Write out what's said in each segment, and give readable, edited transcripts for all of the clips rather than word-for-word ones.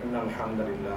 إن الحمد لله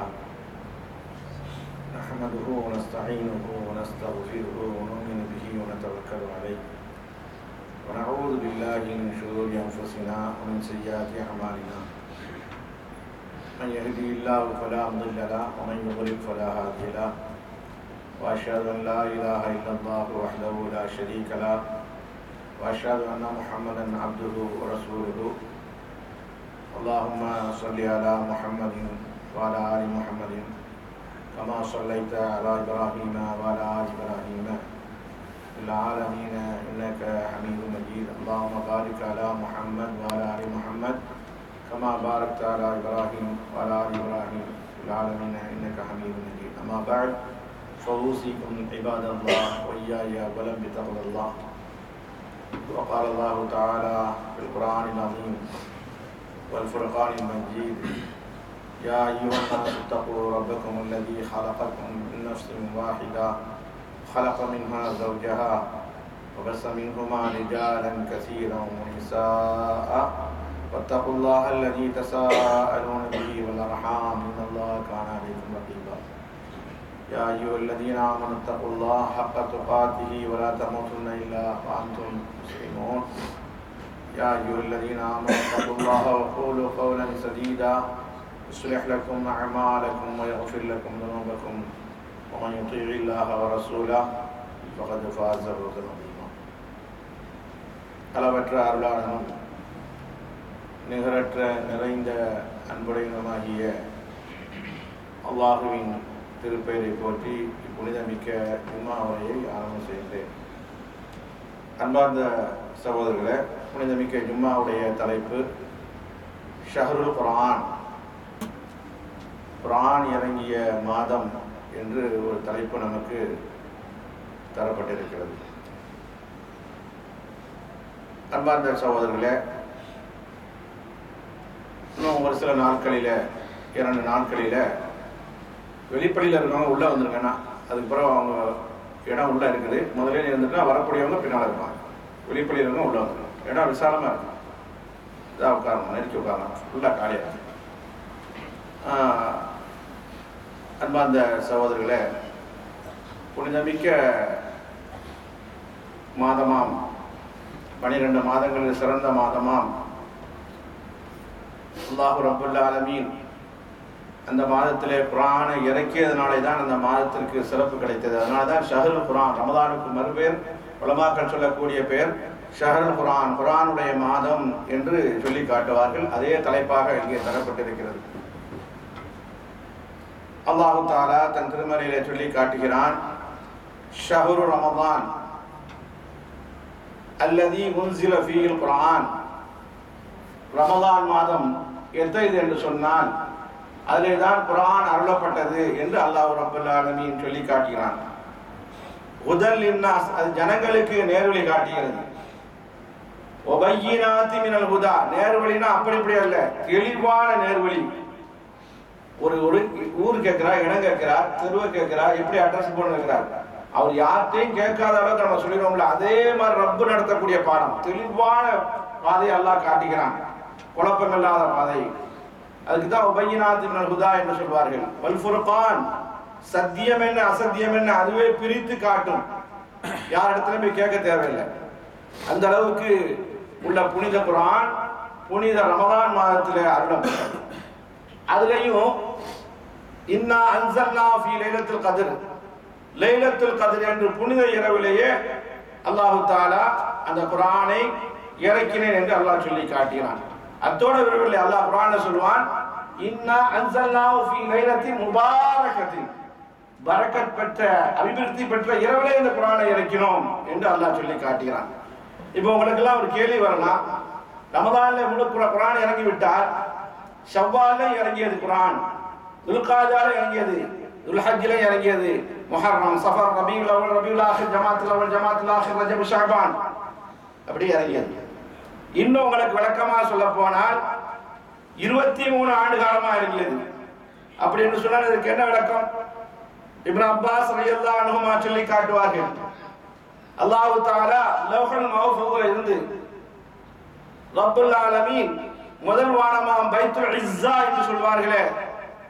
نحمده ونستعينه ونستغفره ونؤمن به ونتوكل عليه ونعوذ بالله من شرور أنفسنا ومن سيئات أعمالنا من يهده الله فلا مضل له ومن يضلل فلا هادي له وأشهد أن لا إله إلا الله وحده لا شريك له وأشهد أن محمدا عبده ورسوله اللهم صل على محمد وعلى آل محمد كما صليت على إبراهيم وعلى آل إبراهيم في العالمين إنك حميد مجيد اللهم بارك على محمد وعلى آل محمد كما باركت على إبراهيم وعلى آل إبراهيم في العالمين إنك حميد مجيد أما بعد فأوصيكم عباد الله وإياي أولا بتقوى الله وقال الله تعالى في القرآن العظيم والفرقان المجيد يا أيها الناس اتقوا ربكم الذي خلقكم من نفس واحدة خلق منها زوجها وبث منهما رجالا كثيرا ونساء واتقوا الله الذي تساءلون به والأرحام إن الله كان عليكم رقيبا يا أيها الذين آمنوا اتقوا الله حق تقاته ولا تموتن إلا وأنتم مسلمون يا أيها الذين آمنوا اتقوا الله وقولوا قولا سديدا يصلح لكم أعمالكم ويغفر لكم ذنوبكم ومن يطيع الله ورسوله فقد فاز فوزا عظيما அளவற்ற அருளாளனும் நிகரற்ற நிறைந்த அன்புடையனுமாகிய அல்லாஹுவின் திருப்பெயரை போற்றி புனிதமிக்க ஜும்மா உரையை ஆரம்பம் செய்கிறேன். அன்பார்ந்த சகோதரர்களே, புனிதமிக்க ஜும்மாவுடைய தலைப்பு ஷஹ்ருல் குர்ஆன், குர்ஆன் இறங்கிய மாதம் என்று ஒரு தலைப்பு நமக்கு தரப்பட்டிருக்கிறது. அன்பார்ந்த சகோதரர்களே, இன்னும் ஒரு சில நாட்களில் 2 நாட்களில் வெளிப்படையில் இருக்கவங்க உள்ளே வந்துருங்கன்னா அதுக்கு பிறகு அவங்க இடம் உள்ளே இருக்குது. முதலே இருந்துட்டா வரக்கூடியவங்க பின்னால் இருப்பாங்க. வெளிப்படையில் இருக்கவங்க உள்ளே வந்துடும். இடம் விசாலமாக இருக்கும். இதாக உட்காரணும், நெருக்கி உட்காரணும், ஃபுல்லாக காலியாக இருக்கும். அன்பார்ந்த சகோதரர்களே, புனிதமிக்க மாதமாம் 12 மாதங்களில் சிறந்த மாதமாம் அல்லாஹ் ரப்புல் ஆலமீன் அந்த மாதத்திலே குர்ஆனை இறக்கியதனாலே தான் அந்த மாதத்திற்கு சிறப்பு கிடைத்தது. அதனால தான் ஷஹ்ருல் குர்ஆன், ரமதானுக்கு மறுபேர் உலமாக்கள் சொல்லக்கூடிய பெயர் ஷஹ்ருல் குர்ஆன், குர்ஆனுடைய மாதம் என்று சொல்லி காட்டுவார்கள். அதே தலைப்பாக இங்கே தரப்பட்டிருக்கிறது. அல்லாஹு தஆலா தன் திருமறையிலே சொல்லி காட்டுகிறான், ஷஹ்ரு ரமதான் அல்லதி உன்சில ஃபீஹில் குர்ஆன். ரமதான் மாதம் எத்தகையது என்று சொன்னால் அதிலே தான் குர்ஆன் அருளப்பட்டது என்று அல்லாஹ் ரப்பல் ஆலமீன் சொல்லி காட்டுகிறான். ஹுதல் லின்னாஸ், அது ஜனங்களுக்கு நேர்வழி காட்டுகிறது. வபையினாத்தி மினல் ஹுதா, நேர்வழினா அப்படி இப்படி அல்ல, தெளிவான நேர்வழி. ஒரு ஊர் கேட்கிறார், இடம் கேட்கிறார், தெருவை கேட்கிறார், எப்படி அட்ரஸ் போன கேட்கிறார். அவர் யார்கிட்டையும் கேட்காத அளவுக்கு நம்ம சொல்லிடுவோம்ல, அதே மாதிரி ரப்பு நடத்தக்கூடிய பாடம், தெளிவான பாதையை அல்லாஹ் காட்டுகிறான், குழப்பமில்லாத பாதை. அதுக்கு தான் உபையினாத்தி மினல் ஹுதா என்று சொல்வார்கள். வல் ஃபுர்கான், சத்தியம் என்ன அசத்தியம் என்ன அதுவே பிரித்து காட்டும். யார் இடத்துல போய் கேட்க தேவையில்லை. அந்த அளவுக்கு உள்ள புனித குர்ஆன் புனித ரமதான் மாதத்திலே அருளப்பட்டது. அதுலயும் இன்னா அன்ஸல்னா ஃபீ லைலத்துல் கத்ர், லைலத்துல் கத்ர் என்று புனித இரவிலேயே அல்லாஹ் தஆலா அந்த குர்ஆனை இறக்கினேன் என்று அல்லாஹ் சொல்லி காட்டினான். அத்தோட விரைவில் அல்லாஹ் குர்ஆன்ல சொல்வான், இன்னா அன்ஸல்னாஹு ஃபீ லைலத்தின் முபாரகத்தின், பரக்கத் பெற்ற அபிவிருத்தி பெற்ற இரவிலே இந்த குர்ஆனை இறக்கினோம் என்று அல்லாஹ் சொல்லி காட்டுகிறான். இப்போ உங்களுக்கு எல்லாம் ஒரு கேள்வி வரலாம், ரமதான்ல முழு குர்ஆன் இறங்கி விட்டார், ஷவ்வால்ல இறங்கியது குர்ஆன், துல்காதால இறங்கியது, துல்ஹஜ்ல இறங்கியது, முஹர்ரம், சஃபர், ரபீஉல் அவ்வல், ரபீஉல் ஆஹிர், ஜமாத்துல் அவ்வல், ஜமாத்துல் ஆஹிர், ரஜப், ஷஅபான் அப்படி இறங்கியது. இன்னும் உங்களுக்கு விளக்கமா சொல்ல போனால் 23 ஆண்டு காலமா இறங்கியது. அப்படி என்று சொன்னால் இதற்கு என்ன விளக்கம்? இப்னு அப்பாஸ் ரலியல்லாஹு அன்ஹுமா சொல்லி காட்டுவார்கள், அல்லாஹ் தஆலா லவ்ஹுல் மஹ்ஃபூஸ்ல இருந்து ரப்புல் ஆலமீன் முதல் வானமாம் பைத்துல் இஸ்ஸா என்று சொல்வார்களே,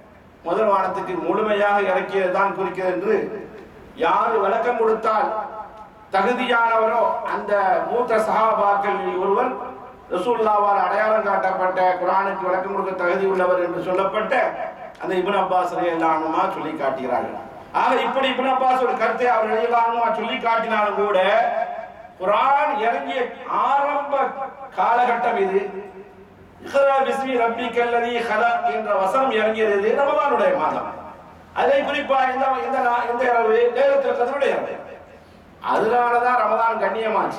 முதல் வானத்துக்கு முழுமையாக இறக்கியதுதான் குறிக்கிறது என்று யார் விளக்கம் கொடுத்தால் தகுதியானவரோ அந்த மூத்த சஹாபாக்களில் ஒருவர் ரசூலுல்லாஹ்வால் அடையாளம் காட்டப்பட்ட குர்ஆனுக்கு விளக்கம் கொடுக்க தகுதி உள்ளவர் என்று சொல்லப்பட்ட அந்த இப்னு அப்பாஸ் ரலியல்லாஹு அன்ஹு சொல்லி காட்டுகிறார்கள். ஆக இப்படி இப்னு அப்பாஸ் ஒரு கருத்தை அவர் ரலியல்லாஹு அன்ஹு சொல்லி காட்டினாலும் கூட குர்ஆன் இறங்கிய ஆரம்ப காலகட்டம் இது. இக்ரா பிஸ்மி ரப்பிக்கல்லதீ ஹலக் என்ற வசனம் இறங்கியது ரமலானுடைய மாதம். அதை குறிப்பா இந்த இரவு லைலத்துல் கத்ருடைய இரவு. அதனாலதான் ரமலான் கண்ணியமாச்சு.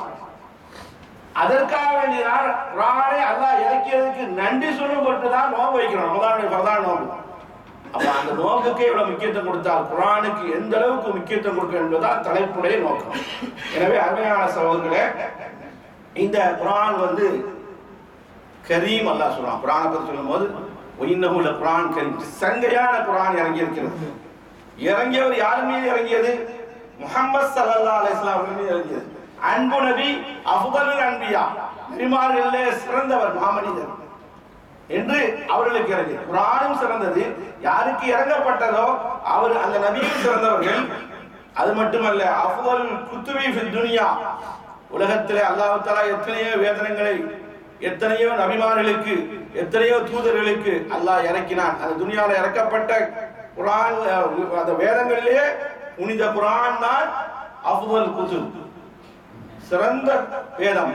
அதற்காக வேண்டியதான் குர்ஆனை அல்லாஹ் இறக்கியதுக்கு நன்றி சொல்லும்பட்டு தான் நோன்பு வைக்கிறோம். ரமலானுடைய பிரதான நோன்பு. அப்ப அந்த நோக்குக்கே இவ்வளவு முக்கியத்துவம் கொடுத்தால் குர்ஆனுக்கு எந்த அளவுக்கு முக்கியத்துவம் கொடுக்க என்பதுதான் தலைப்புடைய நோக்கம். எனவே அருமையான சகோதரர்களே, இந்த குர்ஆன் கரீம் அல்லாஹ் சொல்றான். குர்ஆனை பற்றி சொல்லும் போது இன்னஹு லகுர்ஆன் கரீம், சங்கையான குர்ஆன் இறங்கி இருக்கிறது. இறங்கியவர் யார் மீது இறங்கியது? முஹம்மது ஸல்லல்லாஹு அலைஹி வஸல்லம் அவர்கள் மீது இறங்கியது. அன்பு நபி, அஃதலுல் அன்பியா, நபிமார்களிலே சிறந்தவர், மாமனிதர் என்று அவர்களுக்கு இறங்கியது. குர்ஆனும் சிறந்தது. யாருக்கு இறங்கப்பட்டதோ அவர் அந்த நபியும் சிறந்தவர்கள். அது மட்டுமல்ல, அஃதலுல் குத்துபி ஃபித் துன்யா, உலகத்திலே அல்லாஹ் தஆலா எத்தனையோ வேதனங்களை எத்தனையோ நபிமார்களுக்கு எத்தனையோ தூதர்களுக்கு அல்லாஹ் இறக்கினான். அந்த துனியாவில் இறக்கப்பட்ட குர்ஆன் அந்த வேதங்களிலே புனித குர்ஆன் தான் அஃதல் குதுப், சிறந்த வேதம்.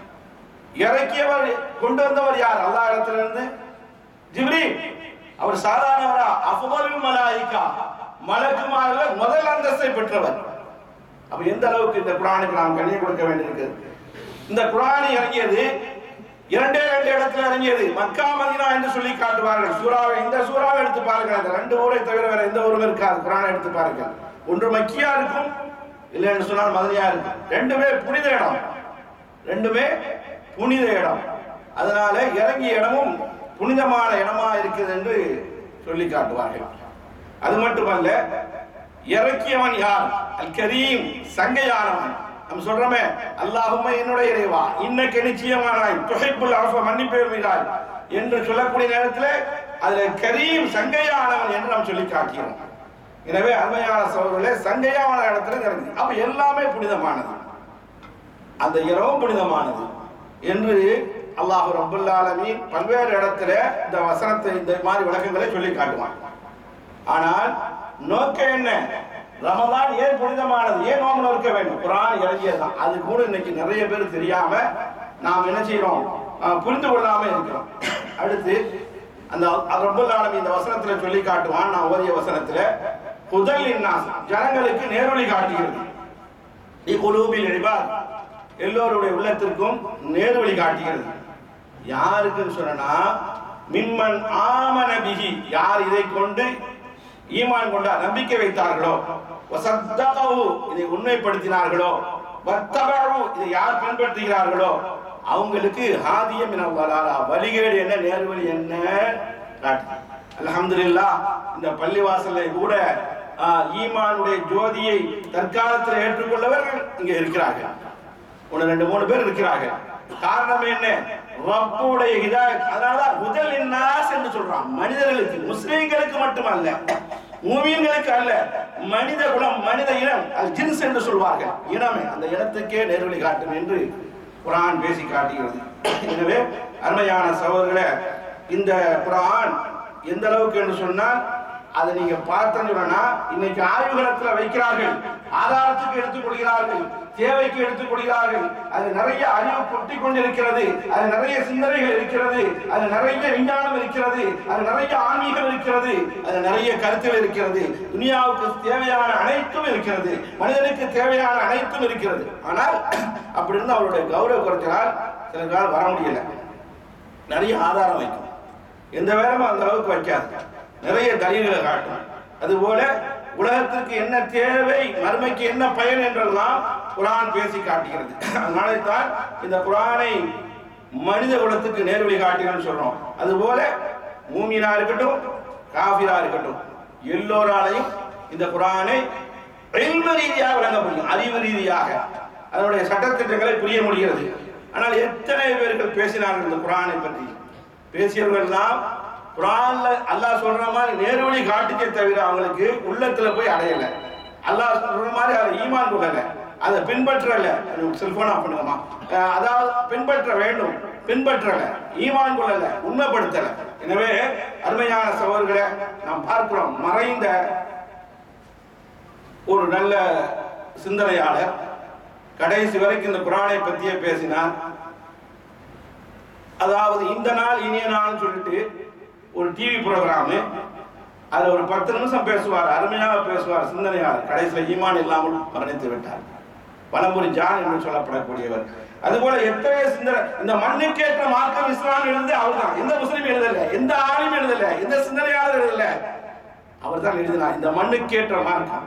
இறக்கியவர் கொண்டு வந்தவர் யார்? அல்லாஹ் இடத்திலிருந்து ஜிப்ரீல். அவர் சாதாரணவரா? அஃதலுல் மலாயிகா, மலக்குமார்கள் முதல் அந்தஸ்தை பெற்றவர். அப்ப எந்த அளவுக்கு இந்த குர்ஆனுக்கு நாம் கண்ணியம் கொடுக்க வேண்டியிருக்கிறது. இந்த குர்ஆன் இறங்கியது இரண்டே இடத்துல இறங்கியது. மக்கா மதீனா என்று சொல்லி காட்டுவார்கள். சூராவை, இந்த சூறாவை எடுத்து பாருங்க. அந்த ரெண்டு ஊரை தவிர வேற எந்த ஊரும் இருக்காது. குர்ஆனை எடுத்து பாருங்க. ஒன்று மக்கியா இருக்கும், இல்லை என்று சொன்னால் மதனியா இருக்கும். ரெண்டுமே புனித இடம், ரெண்டுமே புனித இடம். அதனால இறங்கிய இடமும் புனிதமான இடமா இருக்குது என்று சொல்லி காட்டுவார்கள். அது மட்டுமல்ல, இறக்கியவன் யார்? அல் கரீம், சங்கையானவன். நம்ம சொல்றோமே, அல்லாஹும்ம என்னுடைய இறைவா, இன்னக்க நிச்சயமானாய் துஹிப்புல் அஃவ, மன்னிப்பை விரும்புகிறாய் என்று சொல்லக்கூடிய நேரத்தில் அதுல கரீம், சங்கையானவன் என்று நாம் சொல்லி காட்டுகிறோம். எனவே அருமையான சகோதரர்களே, சங்கையான இடத்துல இறங்கி அப்ப எல்லாமே புனிதமானது, அந்த இரவும் புனிதமானது என்று அல்லாஹ் ரப்பல் ஆலமீன் பல்வேறு இடத்துல இந்த வசனத்தை, இந்த மாதிரி விளக்கங்களை சொல்லி காட்டுவான். ஆனால் நோக்கம் என்ன? ரமலான் ஏன் புனிதமானது, ஏன் நோன்பு நோக்க வேண்டும்? குர்ஆன் இறங்கியதுதான். அது கூட இன்னைக்கு நிறைய பேர் தெரியாம நாம் என்ன செய்யறோம், புரிந்து கொள்ளாம இருக்கிறோம். அடுத்து அந்த ரப்பல் ஆலமீன் இந்த வசனத்துல சொல்லி காட்டுவான். நான் ஓதிய வசனத்துல ஹுதல் லின்னாஸ், ஜனங்களுக்கு நேர்வழி காட்டுகிறது. லிகுலூபில் இபாத், எல்லோருடைய உள்ளத்திற்கும் நேர்வழி காட்டுகிறது. யாருக்குன்னு சொன்னா, மிம்மன் ஆமன பிஹி, யார் இதை கொண்டு ஈமான் கொண்டார், நம்பிக்கை வைத்தார்களோ, வஸத்தகவு, இதை உண்மைப்படுத்தினார்களோ, வத்தபஉ, இதை யார் பின்பற்றுகிறார்களோ அவங்களுக்கு ஹாதிய மினல் வலாலா, வழிகேடு என்ன நேர்வழி என்ன காட்டு. அல்ஹம்துலில்லாஹ், இந்த பள்ளிவாசல்ல கூட ஈமானுடைய ஜோதியை தற்காலத்தில் ஏற்றுக்கொள்ளவர்கள் இங்க இருக்கிறார்கள். 1-2-3 பேர் இருக்கிறார்கள். காரணம் என்ன? ரப்புடைய ஹிதாயத். அதனாலதான் ஹுதல் லின்னாஸ் என்று சொல்றான். மனிதர்களுக்கு, முஸ்லிம்களுக்கு மட்டுமல்ல, மூமின்களுக்கு அல்ல, மனித குலம், மனித இனம், அல் ஜின்ஸ் என்று சொல்வார்கள், இனமே, அந்த இனத்துக்கே நேர்வழி காட்டும் என்று குர்ஆன் பேசி காட்டுகிறது. எனவே அருமையான சகோதரர்களே, இந்த குர்ஆன் எந்த அளவுக்கு என்று சொன்னால், அதை நீங்க பார்த்தீங்கன்னா இன்னைக்கு ஆய்வுகளத்துல வைக்கிறார்கள், ஆதாரத்துக்கு எடுத்துக்கொள்கிறார்கள், தேவைக்கு எடுத்துக்கொள்கிறார்கள். அது நிறைய அறிவு கொட்டி கொண்டிருக்கிறது, அது நிறைய சிந்தனைகள் இருக்கிறது, அது நிறைய விஞ்ஞானம் இருக்கிறது, அது நிறைய ஆன்மீகம் இருக்கிறது, அது நிறைய கருத்துகள் இருக்கிறது. துனியாவுக்கு தேவையான அனைத்தும் இருக்கிறது, மனிதனுக்கு தேவையான அனைத்தும் இருக்கிறது. ஆனால் அப்படி இருந்து அவருடைய கௌரவ குறைச்சலால் சில காலம் வர முடியல. நிறைய ஆதாரம் வைக்கும், எந்த வேலையும் அந்த அளவுக்கு வைக்காது, நிறைய தலீல்களை காட்டும். அதுபோல உலகத்திற்கு என்ன தேவை, மறுமைக்கு என்ன பயன் என்றெல்லாம் குர்ஆன் பேசி காட்டுகிறது. அதனால தான் இந்த குர்ஆனை மனித குலத்துக்கு நேர்வழி காட்டுகிறேன்னு சொல்றோம். அதுபோல மூமினா இருக்கட்டும், காஃபிரா இருக்கட்டும், எல்லோராலையும் இந்த குர்ஆனை இல்மு ரீதியாக விளங்க முடியும், அறிவு ரீதியாக அதனுடைய சட்டத்திட்டங்களை புரிய முடிகிறது. ஆனால் எத்தனை பேர்கள் பேசினார்கள் இந்த குர்ஆனை பற்றி? பேசியவர்கள்லாம் குர்ஆன்ல அல்லாஹ் சொல்ற மாதிரி நேர்வழி காட்டுச்சே தவிர அவங்களுக்கு உள்ளத்துல போய் அடையல. அல்லாஹ் சொல்ற மாதிரி அதை ஈமான் கொள்ளல, அதை பின்பற்றல. Cellphone of பண்ணுங்கம்மா. அதாவது பின்பற்ற வேண்டும், பின்பற்றல, ஈமான் கொள்ளல, உண்மைப்படுத்தல. எனவே அருமையான சகோதரர்களை நாம் பார்க்கிறோம், மறைந்த ஒரு நல்ல சிந்தனையாளர் கடைசி வரைக்கும் இந்த குர்ஆனை பத்தியே பேசினார். அதாவது இந்த நாள் இனிய நாள் சொல்லிட்டு ஒரு டிவி ப்ரோக்ராமு, அது ஒரு 10 நிமிஷம் பேசுவார், அருமையாக பேசுவார் சிந்தனையாளர். கடைசியில் ஈமான் இல்லாமல் மரணித்து விட்டார். வலம்புரி ஜான் என்று சொல்லப்படக்கூடியவர். அதுபோல எத்தனை சிந்தனை, இந்த மண்ணுக்கேற்ற மார்க்கம் இஸ்லாம் எழுந்து அவர் தான். எந்த முஸ்லீம் எழுதல, எந்த ஆலிம் எழுதல, எந்த சிந்தனையாளர் எழுதல, அவர் தான் எழுதினார். இந்த மண்ணுக்கேற்ற மார்க்கம்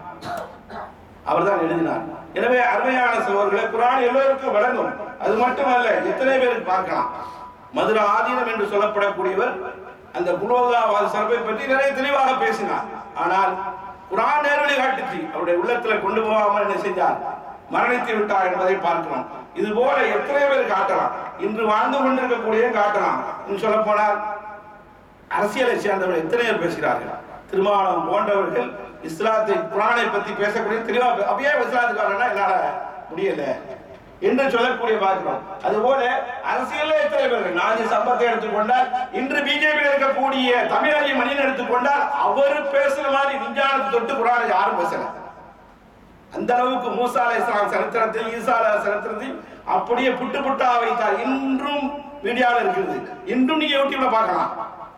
அவர் தான் எழுதினார். எனவே அருமையான சகோதரர்களே, குர்ஆன் எல்லோருக்கும் வழங்கும். அது மட்டுமல்ல, எத்தனை பேருக்கு பார்க்கலாம். மதுரை ஆதீனம் என்று சொல்லப்படக்கூடியவர் அந்த குலோகாவாத சர்பை பற்றி நிறைய தெளிவாக பேசினார். ஆனால் குர்ஆன் நேர்வழி காட்டுச்சு, அவருடைய உள்ளத்துல கொண்டு போகாமல் என்ன செஞ்சார், மரணித்து விட்டார் என்பதை பார்க்கிறோம். இது போல எத்தனை பேர் காட்டலாம், இன்று வாழ்ந்து கொண்டிருக்கக்கூடிய காட்டலாம். சொல்ல போனால் அரசியலை சேர்ந்தவர்கள் எத்தனை பேர் பேசுகிறார்கள். திருமாவளவன் போன்றவர்கள் இஸ்லாத்தை குர்ஆனை பத்தி பேசக்கூடிய தெளிவா, அப்படியே இஸ்லாத்துக்கு வரணும்னா என்னால முடியல என்று சொல்லக்கூடிய பார்க்கிறோம். அதுபோல அரசியலே எத்தனை பேர்கள், நாஜி சம்பத்தை எடுத்துக்கொண்டால், இன்று பிஜேபியில் இருக்கக்கூடிய தமிழக மணியன் எடுத்துக்கொண்டால், அவர் பேசுற மாதிரி விஞ்ஞானத்தை தொட்டு குர்ஆனை யாரும் பேசல. அந்த அளவுக்கு மூசா அலைஹிஸ்ஸலாம் சரித்திரத்தில், ஈசா அலைஹிஸ்ஸலாம் சரித்திரத்தில் அப்படியே புட்டு புட்டா வைத்தார். இன்றும் மீடியாவில் இருக்குது, இன்றும் நீங்க யூடியூப்ல பார்க்கலாம்.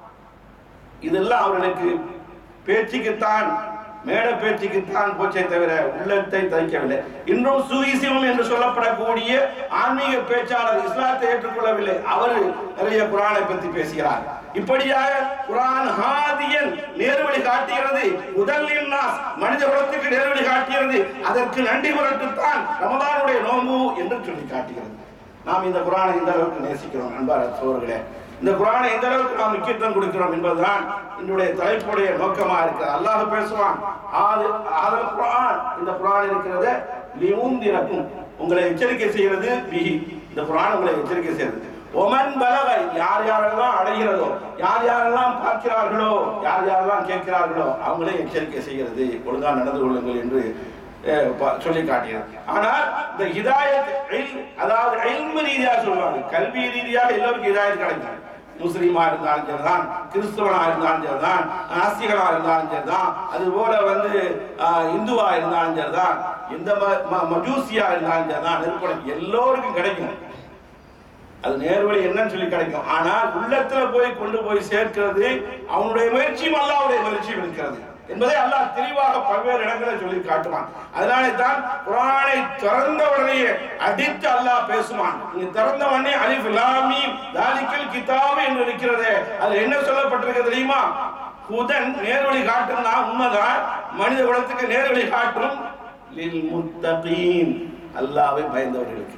இதெல்லாம் அவர்களுக்கு பேச்சுக்குத்தான், மேட பேச்சுக்குத்தான் போச்சே தவிர உள்ளத்தை தைக்கவில்லை. இன்றும் சூயிசியம் என்று சொல்லப்படக்கூடிய ஆன்மீக பேச்சாளர் இஸ்லாத்தை ஏற்றுக்கொள்ளவில்லை. அவர் நிறைய குர்ஆனை பற்றி பேசுகிறார். இப்படியாக குர்ஆன் ஹாதியன் நேர்வழி காட்டுகிறது, முதலில் நாஸ் மனித குலத்துக்கு நேர்வழி காட்டுகிறது. அதற்கு நன்றி புரட்டுத்தான் ரமதானுடைய நோன்பு என்று சொல்லி காட்டுகிறது. நாம் இந்த குர்ஆனை இந்த அளவுக்கு நேசிக்கிறோம் அன்பான சகோதரர்களே. இந்த குர்ஆனை எந்த அளவுக்கு நாம் முக்கியத்துவம் கொடுக்கிறோம் என்பதுதான் என்னுடைய தலைப்புடைய நோக்கமாக இருக்கிறது. அல்லாஹ் பேசுவான், குர்ஆன், இந்த குர்ஆன் இருக்கிறது லியுந்திரக்கும், உங்களை எச்சரிக்கை செய்கிறது. பிஹி, இந்த குர்ஆன் உங்களை எச்சரிக்கை செய்கிறது. ஒமன் பலக, யார் யாரெல்லாம் அடைகிறதோ, யார் யாரெல்லாம் பார்க்கிறார்களோ, யார் யாரெல்லாம் கேட்கிறார்களோ அவங்களே எச்சரிக்கை செய்கிறது, ஒழுங்கா நடந்து கொள்ளுங்கள் என்று சொல்லி காட்டுகிறது. ஆனால் இந்த ஹிதாயத், அதாவது இல்மு ரீதியாக சொல்லுவாங்க, கல்வி ரீதியாக எல்லோருக்கும் ஹிதாயத் கிடைக்கும். முஸ்லீமா இருந்தாலும் சரிதான், கிறிஸ்தவனா இருந்தாலும் சரிதான், நாஸ்திகனா இருந்தாலும் சரிதான், அது போல இந்துவா இருந்தாலும் சரிதான், எந்த மஜூசியா இருந்தாலும் சரிதான், நெருப்படம் எல்லோருக்கும் கிடைக்கும். அது நேர்வழி என்னன்னு சொல்லி கிடைக்கும். ஆனால் உள்ளத்துல போய் கொண்டு போய் சேர்க்கிறது அவனுடைய முயற்சியும் அல்லாஹ்வுடைய முயற்சியும் இருக்கிறது என்பதை அல்லாஹ் தெளிவாக பல்வேறு இடங்களில் சொல்லி காட்டுவான். அதனாலே தான் குர்ஆனை திறந்த உடனே அடித்து அல்லாஹ் பேசுவான். நீங்க திறந்த உடனே அலிஃப் லாம் மீம் தாலிகல் கிதாப் என்று இருக்கிறது. அது என்ன சொல்லப்பட்டிருக்கிறது தெரியுமா? ஹுதன், நேர்வழி காட்டும்னா உண்மைதான், மனித குலத்துக்கு நேர்வழி காட்டும். லில் முத்தகீன், அல்லாஹ்வை பயந்தவர்களுக்கு.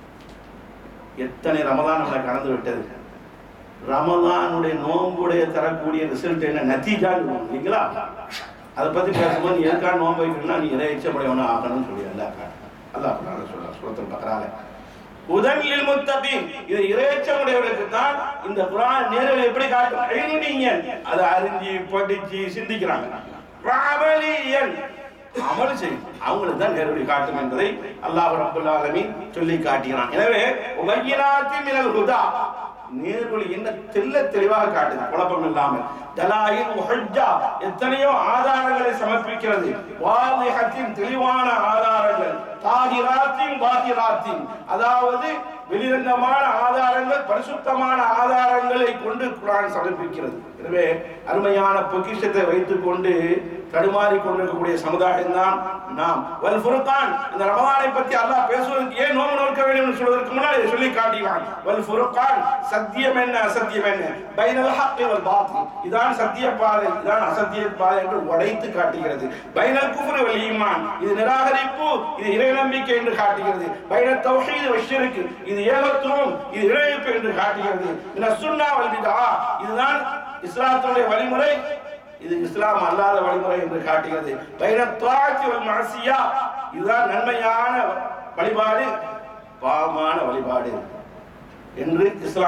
எத்தனை ரமதான் நம்மளை கடந்து விட்டது. ரமலானுடைய நோன்புடைய தரக்கூடிய ரிசல்ட் என்ன, நத்தீஜான்னு இல்லைங்களா? அதை பத்தி பேசும்போது எதுக்கான நோன்பு வைக்கணும்னா நீ எதை இச்சப்படையவனா ஆகணும்னு சொல்லி அல்லாஹ் சொல்றான் சூரத்துல் பக்ரால. உதன்லில் முத்தகீன், இது இறைச்சமுடையவர்களுக்கு தான் இந்த குர்ஆன் நேர்வழி எப்படி காட்டும். இல்மியன், அதை அறிஞ்சு படிச்சு சிந்திக்கிறாங்க. வஅமலியன், அமல் செய்யும், அவங்களுக்கு தான் நேர்வழி காட்டும் என்பதை அல்லாஹ் ரப்பல் ஆலமீன் சொல்லி காட்டுகிறான். எனவே உபய்யினாத்தி மினல் ஹுதா, நேர்வழி என்ன தெளிவாக காட்டுது, குழப்பம் இல்லாமல். தலாயில் முஹஜ்ஜா, எத்தனையோ ஆதாரங்களை சமர்ப்பிக்கிறது. வாலிஹத்தின், தெளிவான ஆதாரங்கள். தாஹிராத்தின் பாஹிராத்தின், அதாவது வெளிரங்கமான ஆதாரங்கள், பரிசுத்தமான ஆதாரங்களை கொண்டு குர்ஆன் சமர்ப்பிக்கிறது. எனவே அருமையான பொக்கிஷத்தை வைத்துக் கொண்டு தடுமாறி கொண்டிருக்கக்கூடிய சமுதாயம் தான் நாம். வல் ஃபுர்கான், இந்த ரமலானை பற்றி அல்லாஹ் பேசுவதற்கு ஏன் நோன்பு நோக்க வேண்டும் என்று சொல்வதற்கு முன்னால் இதை சொல்லி காட்டினான். வல் ஃபுர்கான், சத்தியம் என்ன அசத்தியம் என்ன, பைனல் ஹக்கி வல் பாத்தில், இதான் சத்திய பாதை, இதான் அசத்திய பாதை என்று உடைத்து காட்டுகிறது. பைனல் குஃப்ர் வல் ஈமான், இது நிராகரிப்பு, இது இறை நம்பிக்கை என்று காட்டுகிறது. பைனல் தௌஹீத் வல் ஷிர்க், இது ஏகத்துவம், இது இறைப்பு என்று காட்டுகிறது. மின சுன்னா வல் பிதா, இதுதான் இஸ்லாத்துடைய வழிமுறை, இது இஸ்லாம் அல்லாத வழிமுறை என்று காட்டுகிறது. பைனத் தாஅத்தி வல் மஅசியா, இதுதான் நன்மையான வழிபாடு, பாவமான வழிபாடு என்று இஸ்லாம்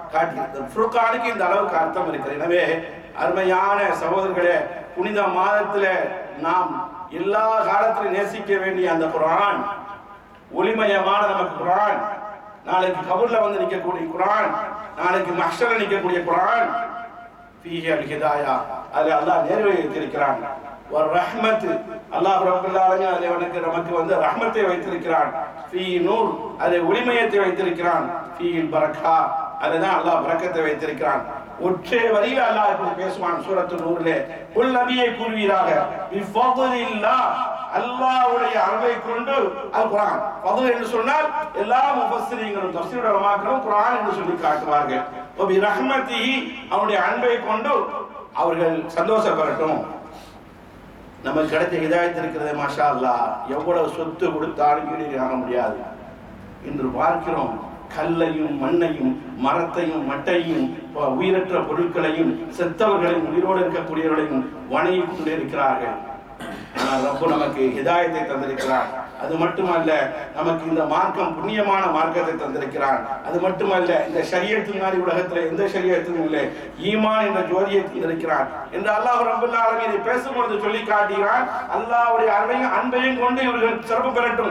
காட்டி ஃபுர்கானுக்கு இந்த அளவுக்கு அர்த்தம் இருக்கிறது. எனவே அருமையான சகோதரர்களே, புனித மாதத்தில் நாம் எல்லா காலத்திலும் நேசிக்க வேண்டிய அந்த குர்ஆன், ஒளிமயமான நமக்கு குர்ஆன், நாளைக்கு கபூர்ல வந்து நிற்கக்கூடிய குர்ஆன், நாளைக்கு மஹ்ஷர்ல நிற்கக்கூடிய குர்ஆன், ஃபீஹி அல் ஹிதாயா, அதில் அல்லாஹ் நேர்வழி வைத்திருக்கிறான். ஒரு ரஹ்மத், அல்லாஹ் ரப்பல் ஆலமீன் அதில் நமக்கு வந்து ரஹ்மத்தை வைத்திருக்கிறான். ஃபீ நூர், அதில் ஒளிமயத்தை வைத்திருக்கிறான். ஃபீல் பரக்கா, அதுதான் அல்லாஹ் பரக்கத்தை வைத்திருக்கிறான். ஒற்றை வரியில் அல்லாஹ் இப்படி பேசுவான் சூரத்து நூரிலே, குல் நபியை கூறுவீராக, பிஃபதுலில்லாஹ், அல்லாஹ்வுடைய அருளை கொண்டு. அல் குர்ஆன் ஃபதுல் என்று சொன்னால் எல்லா முஃபஸ்ஸிரீன்களும் தஃப்ஸீர் உலமாக்களும் குர்ஆன் என்று சொல்லி காட்டுவார்கள். வ பி ரஹ்மத்திஹி, அவருடைய அன்பை கொண்டு அவர்கள் சந்தோஷப்படட்டும். நமக்கு கிடைத்த ஹிதாயத் இருக்கிறது, மாஷா அல்லாஹ். எவ்வளவு சொத்து கொடுத்தாலும் ஈடு காண முடியாது. இன்று பார்க்கிறோம், கல்லையும் மண்ணையும் மரத்தையும் மட்டையும் உயிரற்ற பொருட்களையும் செத்தவர்களையும் உயிரோடு இருக்கக்கூடியவர்களையும் வணங்கி கொண்டே இருக்கிறார்கள். ஆனால் ரப்பு நமக்கு ஹிதாயத்தை தந்திருக்கிறான். அது மட்டுமல்ல, நமக்கு இந்த மார்க்கம் புண்ணியமான மார்க்கத்தை தந்திருக்கிறான். அது மட்டுமல்ல, இந்த ஷரியத்தின் மாதிரி உலகத்தில் எந்த ஷரியத்தும் இல்லை, ஈமான் என்ற ஜோதியை தந்திருக்கிறான் என்று அல்லாஹ் ரப்பல் ஆலமீன் இதை பேசும்பொழுது சொல்லி காட்டுகிறான். அல்லாஹ்வுடைய அருளையும் அன்பையும் கொண்டு இவர்கள் சிறப்பு பெறட்டும்.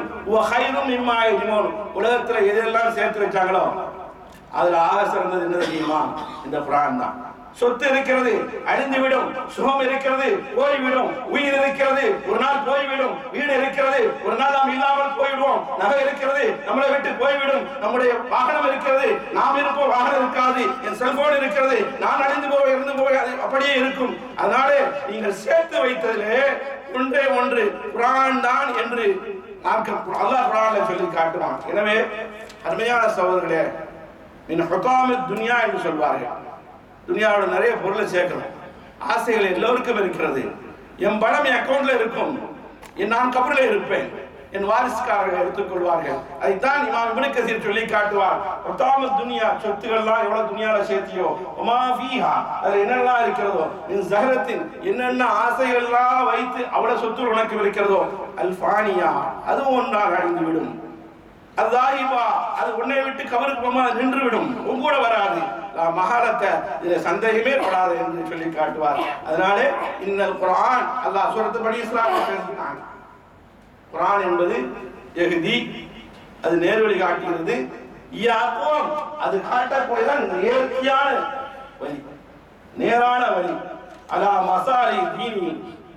உலகத்தில் எதெல்லாம் சேர்த்து வச்சாங்களோ அதுல ஆக சிறந்தது என்ன தெரியுமா? இந்த குர்ஆன் தான். சொத்து இருக்கிறது, அழிந்துவிடும். சுகம் இருக்கிறது, போய்விடும். உயிர் இருக்கிறது, ஒரு நாள் போய்விடும். வீடு இருக்கிறது, ஒரு நாள் நாம் இல்லாமல் போய்விடுவோம். நகை இருக்கிறது, நம்மளை விட்டு போய்விடும். நம்முடைய வாகனம் இருக்கிறது, நாம் இருப்போம், வாகனம் இருக்காது. என் செல்போன் இருக்கிறது, நான் அழிந்து போய் இருந்து போய் அப்படியே இருக்கும். அதனால நீங்கள் சேர்த்து வைத்ததிலே ஒன்றே ஒன்று குர்ஆன் தான் என்று அல்லாஹ் குர்ஆனில் சொல்லி காட்டுவான். எனவே அருமையான சகோதரர்களே, மின் ஹுதாமித் துன்யா என்று சொல்வார்கள். துனியாவோட நிறைய பொருளை சேர்க்கணும். ஆசைகள் எல்லோருக்கும் இருக்கிறது. என் பணம் என் அக்கௌண்ட்ல இருக்கும், நான் கபரில் இருப்பேன், என் வாரிசுக்காரர்கள் எடுத்துக்கொள்வார்கள். அதைத்தான் இமாம் இப்னு கஸீர் சொல்லி காட்டுவார். ஹுதாமித் துன்யா, சொத்துக்கள்லாம் எவ்வளவு துனியால சேர்த்தியோ, வமா ஃபீஹா, அதுல என்னெல்லாம் இருக்கிறதோ, மின் ஸஹரத்தின், என்னென்ன ஆசைகள்லாம் வைத்து அவ்வளவு சொத்து உனக்கு இருக்கிறதோ, அல் ஃபானியா, அதுவும் ஒன்றாக அழிந்து விடும். அல்லாஹிபா, அது உன்னை விட்டு கபருக்கு போமா நின்று விடும், உங்கூட வராது. மகாலத்தை இதுல சந்தேகமே படாது என்று சொல்லி காட்டுவார். அதனால இன்னல் குர்ஆன், அல்லாஹ் சூரத்து பனி இஸ்ராயில் பேசுகிறான். குர்ஆன் என்பது யஹ்தி, அது நேர்வழி காட்டுகிறது. யாக்கும், அது காட்டக்கூடியதான் நேர்த்தியான வழி, நேரான வழி. அலா மசாலி தீனி,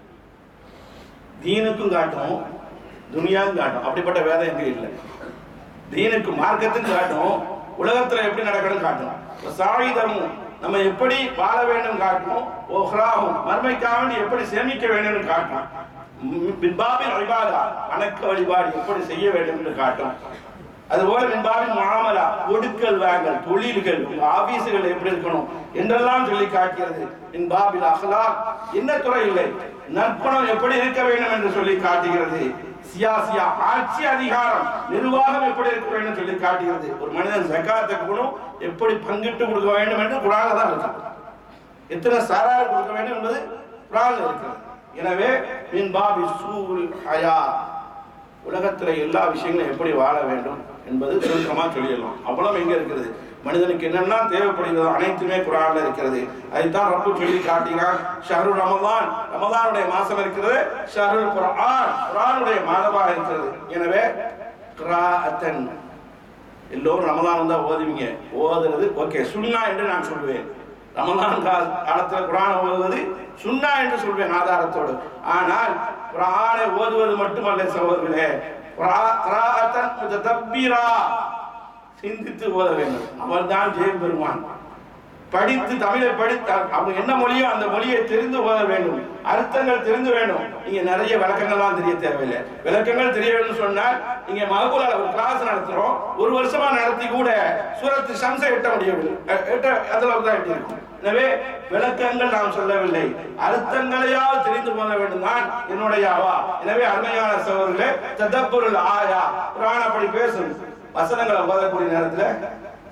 தீனுக்கும் காட்டும், துனியாவுக்கும் காட்டும். அப்படிப்பட்ட வேதம் எங்க இல்லை. தீனுக்கு மார்க்கத்துக்கு காட்டும், உலகத்துல எப்படி நடக்கணும் காட்டும், சாயுதமும் நம்ம எப்படி வாழ வேண்டும் காட்டும், ஓஹ்ராவும் மர்மைக்காக எப்படி சேமிக்க வேண்டும் காட்டும், பின்பாபின் இபாதா, வணக்க வழிபாடு எப்படி செய்ய வேண்டும் என்று காட்டும். அதுபோல பின்பாபின் முஆமலா, ஒடுக்கல் வாங்கல், தொழில்கள், ஆபீஸுகள் எப்படி இருக்கணும் என்றெல்லாம் சொல்லி காட்டுகிறது. பின்பாபில் அஹ்லாக், என்ன துறை இல்லை, நற்பணம் எப்படி இருக்க வேண்டும் என்று சொல்லி காட்டுகிறது. சியாசியா, ஆட்சி அதிகாரம், நிர்வாகம் எப்படி இருக்க வேண்டும் சொல்லி காட்டுகிறது. ஒரு மனிதன் ஜகாத்தை கொடுக்கணும், எப்படி பங்கிட்டு கொடுக்க வேண்டும் என்று குர்ஆன்ல தான் இருக்கு. எத்தனை சாரார் கொடுக்க வேண்டும் என்பது குர்ஆன்ல இருக்கு. எனவே மின் பாபி சூல் ஹயா, உலகத்துல எல்லா விஷயங்களும் எப்படி வாழ வேண்டும் என்பது சுருக்கமா சொல்லிடலாம். அவ்வளவு எங்க இருக்கிறது, மனிதனுக்கு என்னென்ன தேவைப்படுகிறதோ அனைத்துமே குர்ஆன்ல இருக்கிறது. அதைத்தான் ரப்பு சொல்லி காட்டினான். ஷஹ்ரு ரமலான், ரமலானுடைய மாசம் இருக்கிறது. ஷஹ்ருல் குர்ஆன், குர்ஆனுடைய மாதமாக இருக்கிறது. எனவே கிராஅத்தன், எல்லோரும் ரமலான் வந்தா ஓதுவீங்க, ஓதுறது ஓகே, சுன்னா என்று நான் சொல்வேன். ரமலான் காலத்தில் குர்ஆன் ஓதுவது சுன்னா என்று சொல்வேன் ஆதாரத்தோடு. ஆனால் குர்ஆனை ஓதுவது மட்டுமல்ல சகோதரர்களே, கிராஅத்தன் முததப்பிரா, சிந்தித்து ஓத வேண்டும். அவன் தான் ஜெயம் பெறுவான். படித்து தமிழை படித்து அவங்க என்ன மொழியோ அந்த மொழியை தெரிந்து ஓத வேண்டும், அர்த்தங்கள் தெரிந்து வேண்டும். நீங்க நிறைய விளக்கங்கள்லாம் தெரிய தேவையில்லை. விளக்கங்கள் தெரிய வேண்டும் சொன்னால் நீங்க மகபூலால ஒரு கிளாஸ் நடத்துறோம், ஒரு வருஷமா நடத்தி கூட சூரத்து ஷம்ஸை எட்ட முடியவில்லை, அதுல தான் எட்டி இருக்கும். எனவே விளக்கங்கள் நாம் சொல்லவில்லை, அர்த்தங்களையாவது தெரிந்து போக வேண்டும் தான் என்னுடைய அவா. எனவே அருமையான சகோதரர்களே, ததப்புருல் ஆயா, குர்ஆன் அப்படி பேசும். வசனங்களை ஓதக்கூடிய நேரத்தில்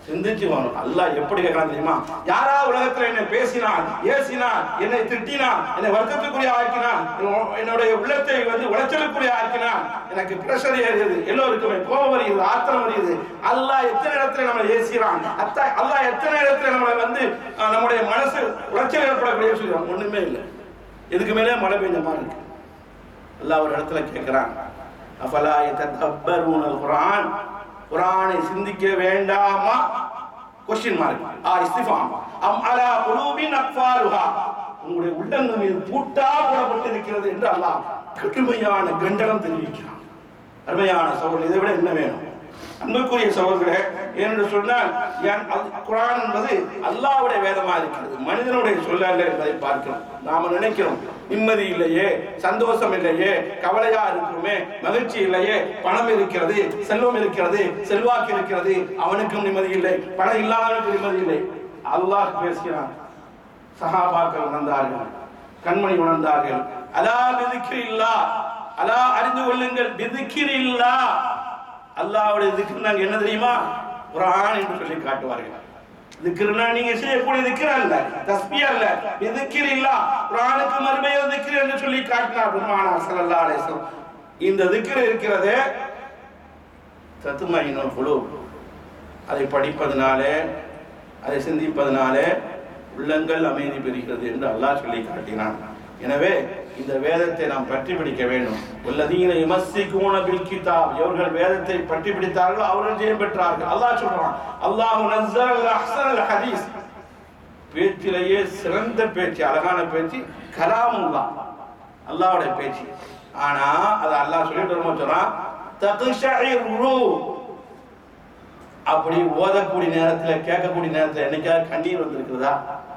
சிந்திச்சு வரணும். அல்லாஹ் எப்படி கேட்கலாம் தெரியுமா? யாரா உலகத்துல என்னை பேசினான், ஏசினான், என்னை திட்டினான், என்னை வருத்தத்துக்குரிய ஆக்கினான், என்னுடைய உள்ளத்தை உளைச்சலுக்குரிய ஆக்கினான், எனக்கு பிரஷர் ஏறியது, எல்லோருக்குமே கோபம் வருகிறது, ஆத்திரம் வருகிறது. அல்லாஹ் எத்தனை இடத்துல நம்மளை ஏசிறான், அல்லாஹ் எத்தனை இடத்துல நம்மளை நம்முடைய மனசு உளைச்சல் ஏற்படக்கூடிய சொல்றான். ஒண்ணுமே இல்லை. இதுக்கு மேலே மழை பெய்ஞ்ச மாதிரி இருக்கு. அல்லாஹ் ஒரு இடத்துல கேட்கிறான், அஃபலா யததப்பரூனல் குர்ஆன், குர்ஆனை சிந்திக்க வேண்டாமா? क्वेश्चन मार्क इस्तिफाम அம் அலா குலூபின் அக்ஃபாலுஹா, உங்களுடைய உள்ளங்கள் மீது பூட்டா போடப்பட்டிருக்கிறது என்று அல்லாஹ் கடுமையான கண்டனம் தெரிவிக்கிறான். அருமையான சகோதரர்களே, இதை விட என்ன வேணும்? அன்புக்குரிய சகோதரர்களே, என்று சொன்னால் குர்ஆன் என்பது அல்லாஹ்வுடைய வேதமா இருக்கிறது, மனிதனுடைய சொல்ல அல்ல என்பதை பார்க்கிறோம். நாம நினைக்கிறோம் நிம்மதி இல்லையே, சந்தோஷம் இல்லையே, கவலையா இருக்குமே, மகிழ்ச்சி இல்லையே, பணம் இருக்கிறது, செல்வம் இருக்கிறது, செல்வாக்கு இருக்கிறது, அவனுக்கும் நிம்மதி இல்லை, பணம் இல்லாதவனுக்கு நிம்மதி இல்லை. அல்லாஹ் பேசுகிறான். சஹாபாக்கள் உணர்ந்தார்கள், கண்மணி உணர்ந்தார்கள். அலா பிதிக்ரில்லாஹ், அலா அறிந்து கொள்ளுங்கள், பிதிக்ரில்லாஹ், அல்லாஹ்வுடைய திக்ர் நாங்க என்ன தெரியுமா? குர்ஆன் என்று சொல்லி காட்டுவார்கள். திக்ர்னா நீங்க செய்யக்கூடிய திக்ர் அல்ல, தஸ்பீஹ் அல்ல, திக்ர் இல்ல. குர்ஆனுக்கு மறுபெயர் திக்ர் என்று சொல்லி காட்டினார் பெருமானார் ஸல்லல்லாஹு அலைஹி வஸல்லம். இந்த திக்ர் இருக்கிறதே தத்மைனுல் குலூப், அதை படிப்பதனாலே, அதை சிந்திப்பதனாலே உள்ளங்கள் அமைதி பெறுகிறது என்று அல்லாஹ் சொல்லி காட்டினான். எனவே இந்த வேதத்தை நாம் பற்றி பிடிக்க வேண்டும். வல்லதீன யமஸ்ஸிகூன பில் கிதாப், அவர்கள் வேதத்தை பற்றி பிடித்தார்களோ அவர்கள் ஜெயம் பெற்றார்கள். அல்லாஹ் சொல்றான், அல்லாஹு நஸ்ஸல அஹ்ஸனல் ஹதீஸ், பேச்சிலேயே சிறந்த பேச்சு, அழகான பேச்சு கலாமுல்லாஹ், அல்லாஹ்வுடைய பேச்சு. ஆனா அது அல்லாஹ் சொல்லிட்டு வரும்போது சொல்றான், தக்ஷஇரு, அப்படி ஓதக்கூடிய நேரத்தில், கேட்கக்கூடிய நேரத்தில் என்னைக்காவது கண்ணீர் வந்திருக்கிறதா?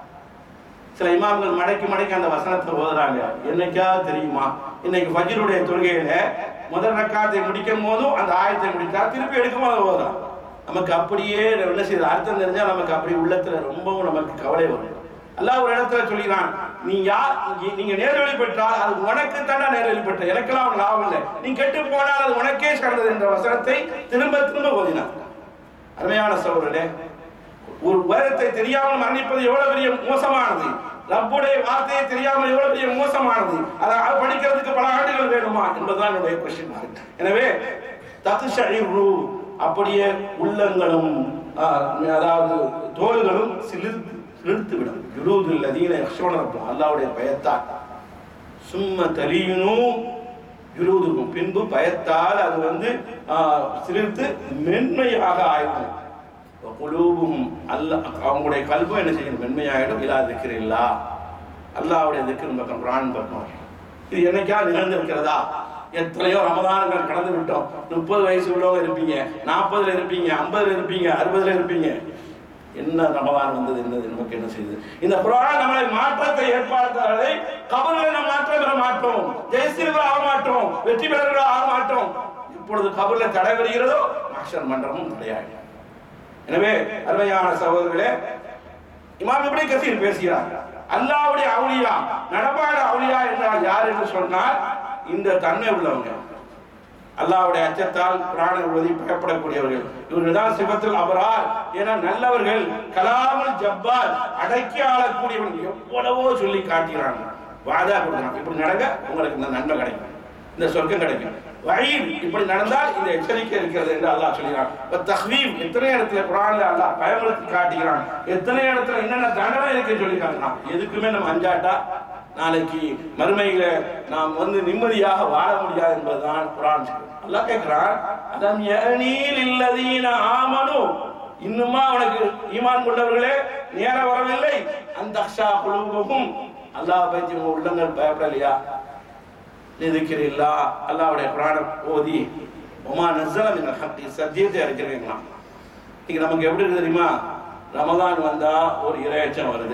சில இமாம்கள் மடக்கி அந்த வசனத்தை ஓதுறாங்க. என்னைக்காவது தெரியுமா? இன்னைக்கு ஃபஜ்ருடைய தொழுகையில முதல் ரக்காத்தை முடிக்கும் போதும் அந்த ஆயத்தை முடித்தா திருப்பி எடுக்கும் போது ஓதுறான். நமக்கு அப்படியே என்ன செய்யுது, அர்த்தம் தெரிஞ்சா நமக்கு அப்படி உள்ளத்துல ரொம்பவும் நமக்கு கவலை வரும். அல்லாஹ் ஒரு இடத்துல சொல்லிடுறான், நீங்க நேர்வழி பெற்றால் அது உனக்கு தானே நேர்வழி பெற்ற, எனக்கெல்லாம் லாபம் இல்லை, நீ கெட்டு போனால் அது உனக்கே சார்ந்தது என்ற வசனத்தை திரும்ப திரும்ப ஓதினான். அருமையான சகோதரர்களே, ஒரு வேதத்தை தெரியாமல் மரணிப்பது எவ்வளவு பெரிய மோசமானது, ரப்புடைய வார்த்தையை தெரியாமல் எவ்வளவு பெரிய மோசமானது, அதை படிக்கிறதுக்கு பல ஆண்டுகள் வேணுமா என்பதுதான் என்னுடைய கொஸ்டின் மார்க். எனவே தக்ஷஇரு, அப்படியே உள்ளங்களும் அதாவது தோள்களும் சிலிர்த்து விடும். ஜுலூதுல் லதீன யக்ஷூன ரப்பஹும், அல்லாஹ்வுடைய பயத்தால். சும்ம தலீனு ஜுலூதுஹும், பின்பு பயத்தால் அது சிலிர்த்து மென்மையாக ஆயிடும். குலூபுஹும், அல்லாஹ் அவங்களுடைய கல்பும் என்ன செய்யணும், மென்மையாயிடும். இலா திக்ரில்லாஹ், அல்லாஹ்வுடைய திக்ர் பக்கம், குர்ஆன் பக்கம். இது என்னைக்காவது நிகழ்ந்திருக்கிறதா? எத்தனையோ ரமதான்கள் கடந்து விட்டோம். 30 வயசு உள்ளவங்க இருப்பீங்க, 40ல இருப்பீங்க, 50ல இருப்பீங்க, 60ல இருப்பீங்க. என்ன ரமதான் வந்தது, என்னது நமக்கு என்ன செய்யுது? இந்த குர்ஆன் நம்மளை மாற்றத்தை ஏற்படுத்தாதே. கபரில் நாம் மாற்றம் பெற மாட்டோம், ஜெயசீலர்கள் ஆக மாட்டோம், வெற்றி பெறவர்கள் ஆக மாட்டோம். இப்பொழுது கபரில் தடை வருகிறதோ மஹ்ஷர் மன்றமும் தடையாகும். எனவே அருமையான சகோதரர்களே, இமாம் இப்னு கஸீர் பேசுகிறார், அல்லாஹ்வுடைய அவுலியா, நடப்பான அவுலியா என்றால் யார் என்று சொன்னால் இந்த தன்மை உள்ளவங்க, அல்லாஹ்வுடைய அச்சத்தால் குர்ஆனை ஓதி பயப்படக்கூடியவர்கள். இவர்கள் தான் சிஃபத்துல் அப்ரார். ஏன்னா நல்லவர்கள், கலாமுல் ஜப்பார், அடக்கி ஆளக்கூடியவர்கள். எவ்வளவோ சொல்லி காட்டுகிறாங்க, வாதா கொடுக்குறாங்க, இப்படி நடங்க உங்களுக்கு இந்த நன்மை கிடைக்கும், இந்த சொர்க்கம் கிடைக்கும். வயீத், இப்படி நடந்தால் இந்த எச்சரிக்கை இருக்கிறது என்று அல்லாஹ் சொல்கிறான். தஹ்வீப், எத்தனை இடத்துல குர்ஆன்ல அல்லாஹ் பயமுறுத்தி காட்டுகிறான், எத்தனை இடத்துல என்னென்ன தண்டனை இருக்குன்னு சொல்லி காட்டுறான். எதுக்குமே நம்ம அஞ்சாட்டா நாளைக்கு மறுமையில நாம் நிம்மதியாக வாழ முடியாது என்பதுதான் குர்ஆன். அல்லாஹ் கேட்கிறான், அலம் யஅனீல் இல்லதீன ஆமனு, இன்னுமா உனக்கு ஈமான் கொண்டவர்களே நேரம் வரவில்லை, அந்த தக்ஷா குலூபுஹும், அல்லாஹ் பற்றி உங்க உள்ளங்கள் பயப்படலையா? நிதிக்கிறில்லா, அல்லாஹ்வுடைய குர்ஆனை ஓதி உமா நஸல மினல் ஹக்கி, சத்தியத்தை அறிக்கிறீங்களா? இன்னைக்கு நமக்கு எப்படி இருக்கு தெரியுமா? ரமதான் வந்தா ஒரு இறையச்சம் வருது,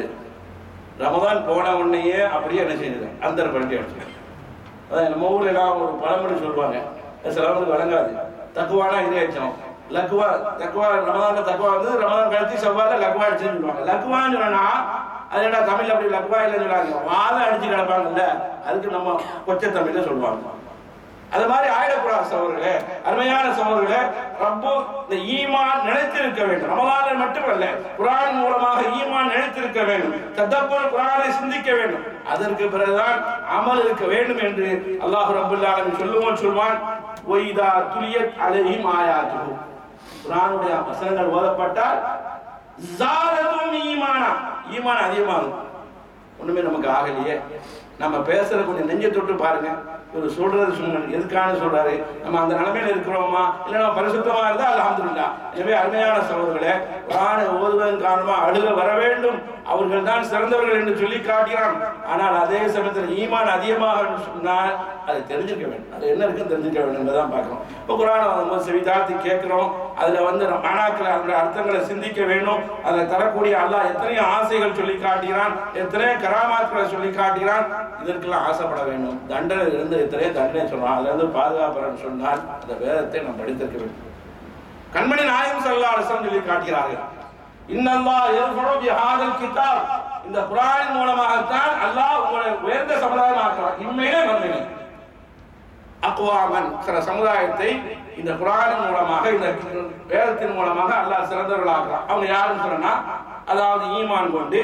ரமதான் போன உடனேயே அப்படியே என்ன செய்யுது, அந்தர் பல்ட்டி அடிச்சு. அதான் நம்ம ஊர்ல எல்லாம் ஒரு பழமொழி சொல்லுவாங்க, சிலவங்களுக்கு வழங்காது. தக்குவானா இறையச்சம், லக்குவா, தக்குவா ரமதான்ல தக்குவா வந்து ரமதான் கழிச்சு செவ்வாயில லக்குவா அடிச்சுன்னு சொல்லுவாங்க. லக்குவான்னு சொன்னா அது என்ன தமிழ் அப்படி லக்குவா இல்லைன்னு சொல்லுவாங்க, வாதம் அடிச்சு கிடப்பாங்கல்ல, அதுக்கு நம்ம கொச்சை தமிழ்ல சொல்லுவாங்க. அது மாதிரி ஆயிடக்கூடாது சகோதரர்களே. அருமையான சகோதரர்களே, ரப்பு இந்த ஈமான் நிலைத்திருக்க வேண்டும். ரமலானில் மட்டுமல்ல, குர்ஆன் மூலமாக ஈமான் நிலைத்திருக்க வேண்டும். ததப்பர் குர்ஆனை சிந்திக்க வேண்டும். அதற்கு பிறகுதான் அமல் இருக்க வேண்டும் என்று அல்லாஹ் ரப்பல் ஆலமீன் சொல்வான். ஒய்தா துலியத் அலைஹிம் ஆயாத்துஹு, குர்ஆனுடைய வசனங்கள் ஓதப்பட்டால் ஜாரதும் ஈமானா, ஈமான் அதிகமாகும். ஒண்ணுமே நமக்கு ஆகலையே, நம்ம பேசுற கொஞ்சம் நெஞ்சை தொட்டு பாருங்க. ஒரு சொல்றது எதுக்கான சொல்றாரு, நம்ம அந்த நிலைமையில இருக்கிறோமா இல்ல நம்ம பரிசுத்தமா இருந்தா அல்ஹம்துலில்லாஹ். எனவே அருமையான சகோதரர்களே, குர்ஆனை ஓதுவதன் காரணமா அழுக வர வேண்டும், அவர்கள் தான் சிறந்தவர்கள் என்று சொல்லி காட்டுகிறான். ஆனால் அதே சமயத்தில் ஈமான் அதிகமாக சொன்னால் அதை தெரிஞ்சுக்க வேண்டும், அது என்ன இருக்குன்னு தெரிஞ்சுக்க வேண்டும் என்பதான் பார்க்கிறோம். இப்போ குர்ஆனை நம்ம செவிதாழ்த்தி கேட்கிறோம், அதுல மாணாக்களை அதனுடைய அர்த்தங்களை சிந்திக்க வேண்டும். அதில் தரக்கூடிய அல்லாஹ் எத்தனையோ ஆசைகள் சொல்லி காட்டுகிறான், எத்தனையோ கராமாத்களை சொல்லி காட்டுகிறான். இதற்கெல்லாம் ஆசைப்பட வேண்டும். தண்டனை இருந்து எத்தனையோ தண்டனை சொல்றான், அதுல இருந்து பாதுகாப்புறன்னு சொன்னால் அந்த வேதத்தை நாம் படித்திருக்க வேண்டும். கண்மணி நாயகம் ஸல்லல்லாஹு அலைஹி வஸல்லம் சொல்லி காட்டுகிறார்கள், இன்னல்லாஹ் யர்ஃபஉ பிஹாதல் கிதாப், இந்த குர்ஆன் மூலமாகத்தான் அல்லாஹ் உங்களை உயர்ந்த சமுதாயம் ஆக்குறான். இம்மையிலே மறுமையிலே அக்வாமன், சில சமுதாயத்தை இந்த குர்ஆன் மூலமாக, இந்த வேதத்தின் மூலமாக அல்லாஹ் சிறந்தவர்கள் ஆக்குறான். அவங்க யாருன்னு சொன்னா, அதாவது ஈமான் கொண்டு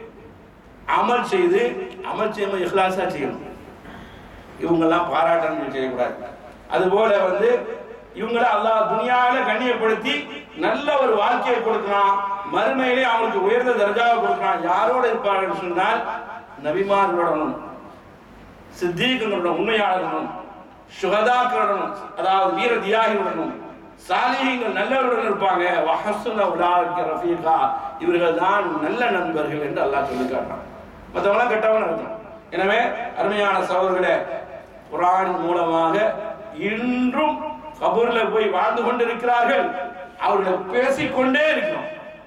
அமல் செய்து, அமல் செய்யும் இஹ்லாஸா செய்யணும். இவங்கெல்லாம் பாராட்டணும் செய்யக்கூடாது. அதுபோல இவங்களை அல்லாஹ் துனியாவில கண்ணியப்படுத்தி நல்ல ஒரு வாழ்க்கையை கொடுக்கிறான், மறுமையிலே அவங்களுக்கு உயர்ந்த தர்ஜாவை கொடுக்கிறான். யாரோட இருப்பார்கள் சொன்னால், நபிமார்களுடனும் சித்தீகளுடனும் உண்மையாளர்களும் சுஹதாக்களுடனும், அதாவது வீர தியாகிகளுடனும் சாலிஹீன்கள் நல்லவர்களுடன் இருப்பாங்க. வஹஸுன உலாஇக ரஃபீகா, இவர்கள் தான் நல்ல நண்பர்கள் என்று அல்லாஹ் சொல்லி காட்டுறான். மற்றவங்களாம் கெட்டவன் அர்த்தம். எனவே அருமையான சகோதரர்களே, குர்ஆன் மூலமாக இன்றும் கபூர்ல போய் வாழ்ந்து கொண்டிருக்கிறார்கள். அவர்களை பேசிக்கொண்டே இருக்கிறோம்.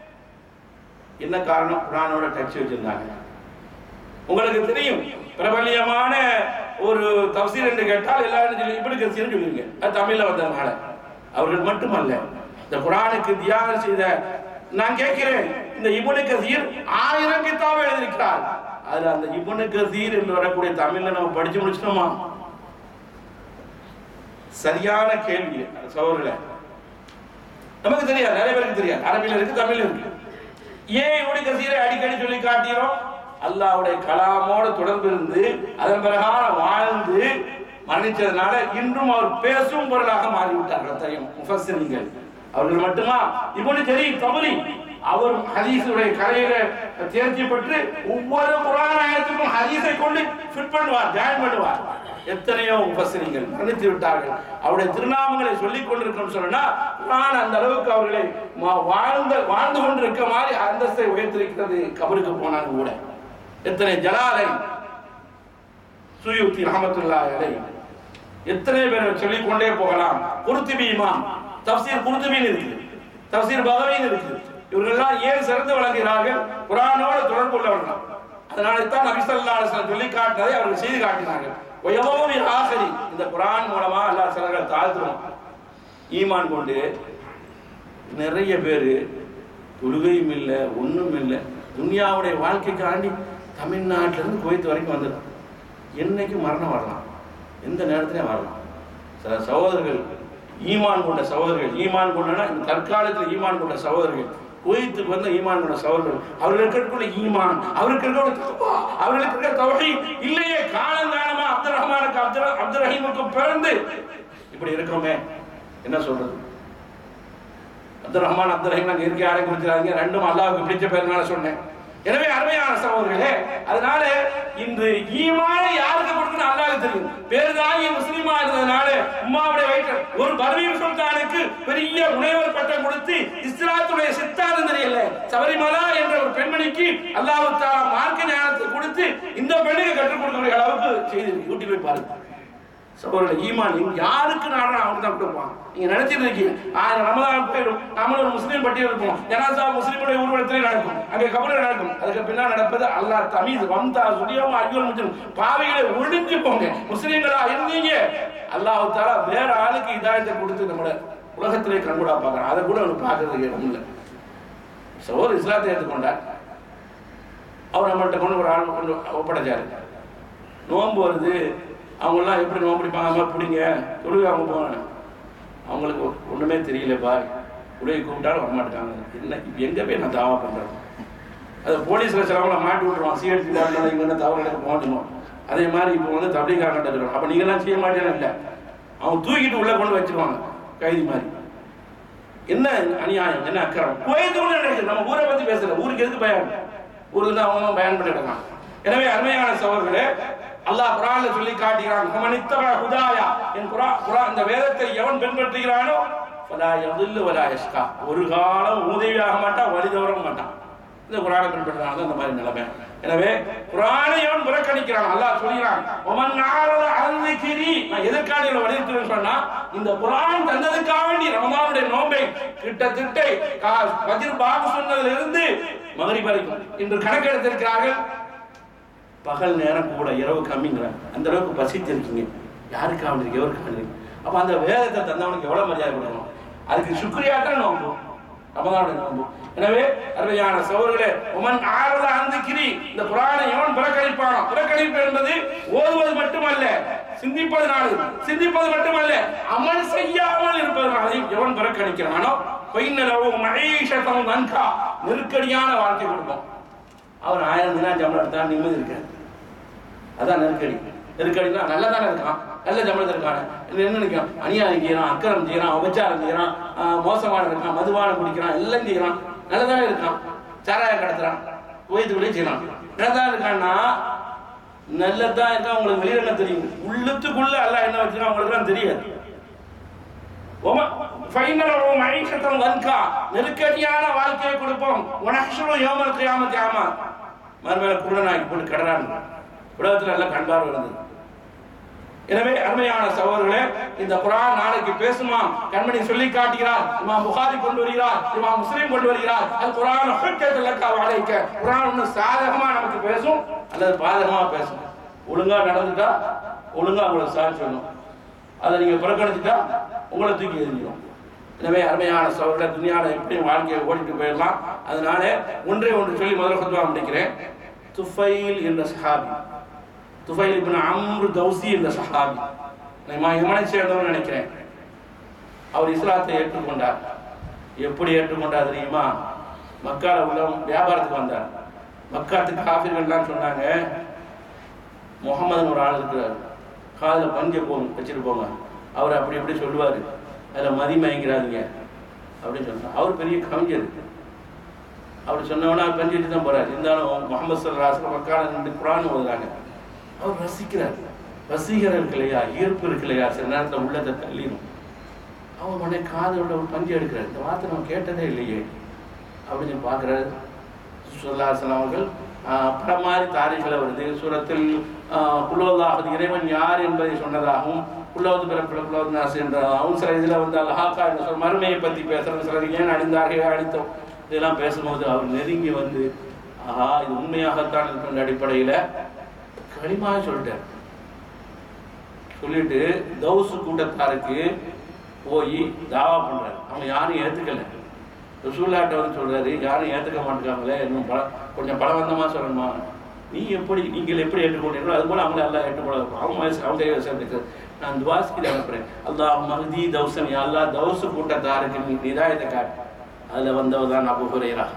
என்ன காரணம்? குர்ஆனோட டச் வச்சிருந்தாங்க. உங்களுக்கு தெரியும், பிரபல்யமான ஒரு தஃசீர் என்று கேட்டால் எல்லாரும் சொல்லி இப்னு கஸீர் சொல்லுவீங்க, அது தமிழ்ல வந்ததுனால. அவர்கள் மட்டுமல்ல, இந்த குர்ஆனுக்கு தியாகம் செய்த, நான் கேட்கிறேன், இந்த இப்னு கஸீர் 1000 கிதாபை எழுதியிருக்கிறார். அதுல அந்த இப்னு கஸீர் என்று வரக்கூடிய தமிழ்ல நம்ம படிச்சு முடிச்சிட்டோமா? சரியான கேள்வி சகோதரர்களே. நமக்கு தெரியாது, நிறைய பேருக்கு தெரியாது. அரபில இருக்கு, தமிழ்ல இருக்கு. ஏன் இப்னு கஸீரை அடிக்கடி சொல்லி காட்டுகிறோம்? அல்லாஹ்வுடைய கலாமோடு தொடர்பு இருந்து அதன் பிரகாரம் வாழ்ந்து மரணிச்சதுனால இன்றும் அவர் பேசும் பொருளாக மாறிவிட்டார்கள். தெரியும் முஃபஸ்ஸிரீன்கள். அவர்கள் மட்டுமா, இப்னு ஜரீர் தபரி, அவர் ஹதீஸுடைய கலையில தேர்ச்சி பெற்று ஒவ்வொரு குர்ஆன் ஆயத்துக்கும் ஹதீஸை கொண்டு ஃபிட் பண்ணுவார், ஜாயின் பண்ணுவார். எத்தனையோ முஃபஸ்ஸிரீன்கள் மரணித்து விட்டார்கள். அவருடைய திருநாமங்களை சொல்லிக் கொண்டிருக்கோம் சொன்னா, குர்ஆன் அந்த அளவுக்கு அவர்களை வாழ்ந்து கொண்டிருக்க மாதிரி அந்தஸ்தை உயர்த்திருக்கிறது. கபருக்கு போனாங்க கூட எத்தனை ஜலாலை, சுயூத்தி ரஹ்மத்துல்லாஹி அலைஹி, எத்தனை பேர் சொல்லிக் கொண்டே போகலாம். குர்துபி இமாம், தஃசீர் குர்துபின்னு இருக்கு, தஃசீர் பகவீன்னு இருக்கு. இவர்களெல்லாம் ஏன் சிறந்து விளங்குகிறார்கள்? குர்ஆனோடு தொடர்பு உள்ளவர்கள். அதனால தான் நபி ஸல்லல்லாஹு அலைஹி வஸல்லம் சொல்லி காட்டினதை அவர்கள் செய்து காட்டினார்கள். வயலோவி ஆகரி, இந்த குர்ஆன் மூலமா அல்லாஹ் சிலர்கள் தாழ்த்துறோம். ஈமான் கொண்டு நிறைய பேர் தொழுகையும் இல்லை, ஒன்றும் இல்லை, துன்யாவுடைய வாழ்க்கைக்காண்டி தமிழ்நாட்டிலிருந்து குவைத் வரைக்கும் வந்துடும். என்னைக்கு மரணம் வரலாம், எந்த நேரத்திலையும் வரலாம். சில சகோதரர்கள் ஈமான் கொண்ட சகோதரர்கள், ஈமான் கொண்டனா இந்த தற்காலத்தில் ஈமான் கொண்ட சகோதரர்கள், குவைத்துக்கு வந்த ஈமான் கொண்ட சகோதரர்கள், அவர்களுக்கு இருக்கக்கூடிய ஈமான், அவருக்கு இருக்கக்கூடிய தக்வா, அவர்களுக்கு இருக்கிற தௌஹீத் இல்லையே. காலங்காலமா அப்துல் ரஹ்மானுக்கு அப்துல் ரஹீமுக்கு பிறந்து இப்படி இருக்கோமே, என்ன சொல்றது? அப்துல் ரஹ்மான் அப்துல் ரஹீம் நாங்கள் இருக்க யாரையும் குறிச்சிடாதீங்க, ரெண்டும் அல்லாஹ்வுக்கு பிடிச்ச பேருனால சொன்னேன். எனவே அருமையான சகோதரர்களே, அதனால இன்று ஈமானை யாருக்கு கொடுக்கணும் அல்லாஹ்வுக்கு தெரியும். பேருதாகி முஸ்லிமா இருந்ததுனால உம்மாவுடைய வயிற்று ஒரு பர்வீன் சுல்தானுக்கு பெரிய முனைவர் பட்டம் கொடுத்து இஸ்லாத்துடைய சித்தாந்தம் தெரியல, சபரிமலா என்ற ஒரு பெண்மணிக்கு அல்லாஹ் தஆலா மார்க்க ஞானத்தை கொடுத்து இந்த பெண்ணுக்கு கற்றுக் கொடுக்கக்கூடிய அளவுக்கு செய்து ஊட்டி போய் பாருங்க. சகோதரர்களே, ஈமான் யாருக்கு நானும் அவனுக்கு தான் கொடுப்பான். நீங்க நினைச்சிட்டு இருக்கீங்க, ரமலான் போயிடும், நம்மளும் ஒரு முஸ்லீம் பட்டியல் இருப்போம், ஜனாசா முஸ்லீமுடைய ஊர்வலத்திலே நடக்கும், அங்கே கபரில் நடக்கும். அதுக்கு பின்னால் நடப்பது அல்லாஹ் தமீஸ் வம்தா சுடியோமா அய்யோல் முஜ்ரிம், பாவிகளை ஒழிஞ்சு போங்க. முஸ்லீம்களா இருந்தீங்க, அல்லாஹ் தஆலா வேற ஆளுக்கு இதாயத்தை கொடுத்து நம்மள உலகத்திலே கண்கூடா பார்க்கறான். அதை கூட அவனுக்கு பார்க்கறதுக்கு இடம் இல்லை. சகோதரர் இஸ்லாத்தை ஏற்றுக்கொண்டார், அவர் நம்மள்கிட்ட கொண்டு ஒரு ஆள் கொண்டு ஒப்படைச்சாரு. நோன்பு வருது, அவங்களாம் எப்படி நோம்பு பிடிப்பாங்க, அம்மா பிடிங்க தொழுகை அவங்க போவாங்க. அவங்களுக்கு ஒன்றுமே தெரியலப்பா, உலகை கூப்பிட்டாலும் வரமாட்டாங்க. என்ன எங்கே போய் நான் தாவா பண்ணுறேன்? அதை போலீஸில் சிலவங்களை மாட்டி விட்டுருவான், சிஎஸ்டி காரணம் இங்கே என்ன தவறு எனக்கு போகணும். அதே மாதிரி இப்போ வந்து தப்லீகாரங்கிட்ட இருக்கிறோம். அப்போ நீங்கள்லாம் செய்ய மாட்டேன்னு இல்லை, அவங்க தூக்கிட்டு உள்ளே கொண்டு வச்சுருவாங்க கைதி மாதிரி. என்ன அநியாயம், என்ன அக்கறம்! குவைத்துக்குள்ள நடக்குது. நம்ம ஊரை பற்றி பேசல, ஊருக்கு எதுக்கு பயன்? ஊருக்கு தான் அவங்க பயன் பண்ணிடுறாங்க. எனவே அருமையான சகோதரர்களே, அல்லாஹ் குர்ஆன்ல சொல்லி காட்டுகிறான், "மனித்தபா ஹுதாயா", என் குர்ஆன் இந்த வேதத்தை எவன் பின்பற்றுகிறானோ ஃபலா யதில்லு வலா யஷ்கா, ஒரு காலம் உதவியாக மாட்டான், வழி தவற மாட்டான். இந்த குர்ஆனை பின்பற்றுறாங்க அந்த மாதிரி நிலைமை. எனவே குர்ஆனை எவன் புறக்கணிக்கிறான், அல்லாஹ் சொல்கிறான், "வமன் ஆரத அன் ذிக்ரி", நான் எதற்காக இவனை வலியுறுத்துறேன்னு சொன்னா, இந்த குர்ஆன் தந்ததுக்காக வேண்டி ரமலானுடைய நோன்பை கிட்டத்தட்ட ஃபஜ்ர் பாங்கு சொன்னதிலிருந்து மக்ரிப் வரைக்கும் இன்று கணக்கெடுத்திருக்கிறார்கள். பகல் நேரம் கூட, இரவு கம்மிங்கிறாங்க. அந்த அளவுக்கு பசித்திருக்கீங்க. யாருக்காக வேண்டியிருக்கு, எவருக்காக வேண்டியிருக்கு? அப்போ அந்த வேதத்தை தந்தவனுக்கு எவ்வளோ மரியாதை கொடுக்கணும்? அதுக்கு சுக்ரியா தான் நோம்பு, ரமலானுடைய நோம்பு. எனவே அருமையான சகோதரர்களே, உமன் ஆரத அன் ذிக்ரி, இந்த குர்ஆனை எவன் புறக்கணிப்பானோ, புறக்கணிப்பு என்பது ஓதுவது மட்டுமல்ல, சிந்திப்பது மட்டுமல்ல, அமல் செய்யாமல் இருப்பதனாலையும் எவன் புறக்கணிக்கிறானோ ஃபைன்னலஹு மஈஷத்தன் தன்கா, நெருக்கடியான வாழ்க்கை கொடுக்கும். அவர் 1000 தினார் சம்பளம் எடுத்தா நிம்மதி இருக்காது. அதான் நெருக்கடினா நல்லா தானே இருக்கான், நல்ல சம்பளத்தில் இருக்கான, என்ன நினைக்கிறான்? அநியாயம் செய்யறான், அக்கிரம் செய்யறான், உபச்சாரம் செய்யறான், மோசமான இருக்கான், மதுபானம் குடிக்கிறான், எல்லாம் செய்யறான், நல்லதானே இருக்கான். சாராயம் கடத்துறான், கோயத்துக்குள்ளே செய்யறான், நல்லதான் இருக்கான்னா நல்லதான் இருக்கான். உங்களுக்கு வெளியில தெரியும், உள்ளத்துக்குள்ள அல்லாஹ் என்ன வச்சிருக்கான் உங்களுக்கு தெரியாது. நெருக்கடியான வாழ்க்கையை கொடுப்போம். மறுமையில குருடனாக்கி போட்டு கடறான். உலகத்தில் எல்லாம் கண்பார்வை இருந்தது. எனவே அருமையான சகோதரர்களே, இந்த குர்ஆன் நாளைக்கு பேசுமா? கண்மணி சொல்லி காட்டுகிறார். இமாம் புகாரி கொண்டு வருகிறார், இமாம் முஸ்லிம் கொண்டு வருகிறார். அல் குர்ஆன் ஹுஜ்ஜத்து லக வ அலைக. குர்ஆன் ஒன்று சாதகமா நமக்கு பேசும் அல்லது பாதகமா பேசும். ஒழுங்கா நடந்துட்டா ஒழுங்கா உங்களை சாட்சி சொல்லணும், அதை நீங்க புறக்கணிச்சுட்டா உங்களை தூக்கி எறிஞ்சிடும். எனவே அருமையான சகோதரர்களே, துனியாவில் எப்படியும் வாழ்க்கையை ஓடிட்டு போயிடலாம். அதனால ஒன்றே ஒன்று சொல்லி முதல்ல குத்பா முடிக்கிறேன். துஃபைல் என்ற சஹாபி, துஃபைல் இப்னு அம்ர் தௌசி என்ற சஹாபி, நான் யமனை சேர்ந்தவன் நினைக்கிறேன். அவர் இஸ்லாத்தை ஏற்றுக்கொண்டார். எப்படி ஏற்றுக்கொண்டார் தெரியுமா? மக்கால உள்ள வியாபாரத்துக்கு வந்தார். மக்காத்துக்கு காஃபிர்கள்லாம் சொன்னாங்க, முகமதுன்னு ஒரு ஆள் இருக்கிறார், காதில் பஞ்சை வச்சுட்டு போங்க, அவர் அப்படி இப்படி சொல்லுவார், அதில் மதிமயங்கிறாதீங்க அப்படின்னு சொன்னார். அவர் பெரிய கவிஞர். அப்படி சொன்னவனா பஞ்சிட்டு தான் போறாரு. இருந்தாலும் முகமது ஸல்லல்லாஹு அலைஹி வஸல்லம் மக்கால நின்று குர்ஆன் ஓதுறாங்க. அவர் ரசிக்கிறார். ரசிகர் இருக்கு இல்லையா, ஈர்ப்பு இருக்கு இல்லையா, சில நேரத்தில் உள்ளத்தை தள்ளிடும். அவர் உடனே காதோட ஒரு பஞ்சு எடுக்கிறார். இந்த வார்த்தை நம்ம கேட்டதே இல்லையே அப்படின்னு பார்க்குறாரு. ஸல்லல்லாஹு அலைஹி வஸல்லம் அவர்கள் பல மாதிரி தாரீகளை வருது. சூரத்தில் குல்ஹுவல்லாஹ் இறைவன் யார் என்பதை சொன்னதாகவும், குல்ஹுவது பிறப்பில் குல்ஹுவது நாஸ் என்றதாகவும், சில இதில் வந்து அல்ஹாக்கா என்ற சொல் மறுமையை பற்றி பேசுகிறது, சிலர் ஏன் அழிந்தார்கள் அழித்தோம் இதெல்லாம் பேசும்போது அவர் நெருங்கி வந்து, ஆஹா இது உண்மையாகத்தான் இருக்கின்ற அடிப்படையில் களிமாக சொல்லிட்டார். சொல்லிட்டு தௌசு கூட்டத்தாருக்கு போய் தாவா பண்றாரு. அவங்க யாரும் ஏற்றுக்கல. ரசூலுல்லாஹ்ட்ட வந்து சொல்றாரு, யாரும் ஏற்றுக்க மாட்டேங்காங்களே, இன்னும் கொஞ்சம் பலவந்தமாக சொல்லணுமா, நீங்கள் எப்படி ஏற்றுக்கொண்டீங்களோ அது போல அவங்கள எல்லாம் ஏற்றுக்கொள்ள அவங்க சேர்ந்துக்கு நான் துவாசிக்கு அனுப்புறேன். அல்லாஹ் மஹ்தி தௌசன், அல்லாஹ் தௌசு கூட்டத்தாருக்கு நீ ஹிதாயத்தை காட்டு. அதில் வந்தவர் தான் அபூ ஹுரைரா.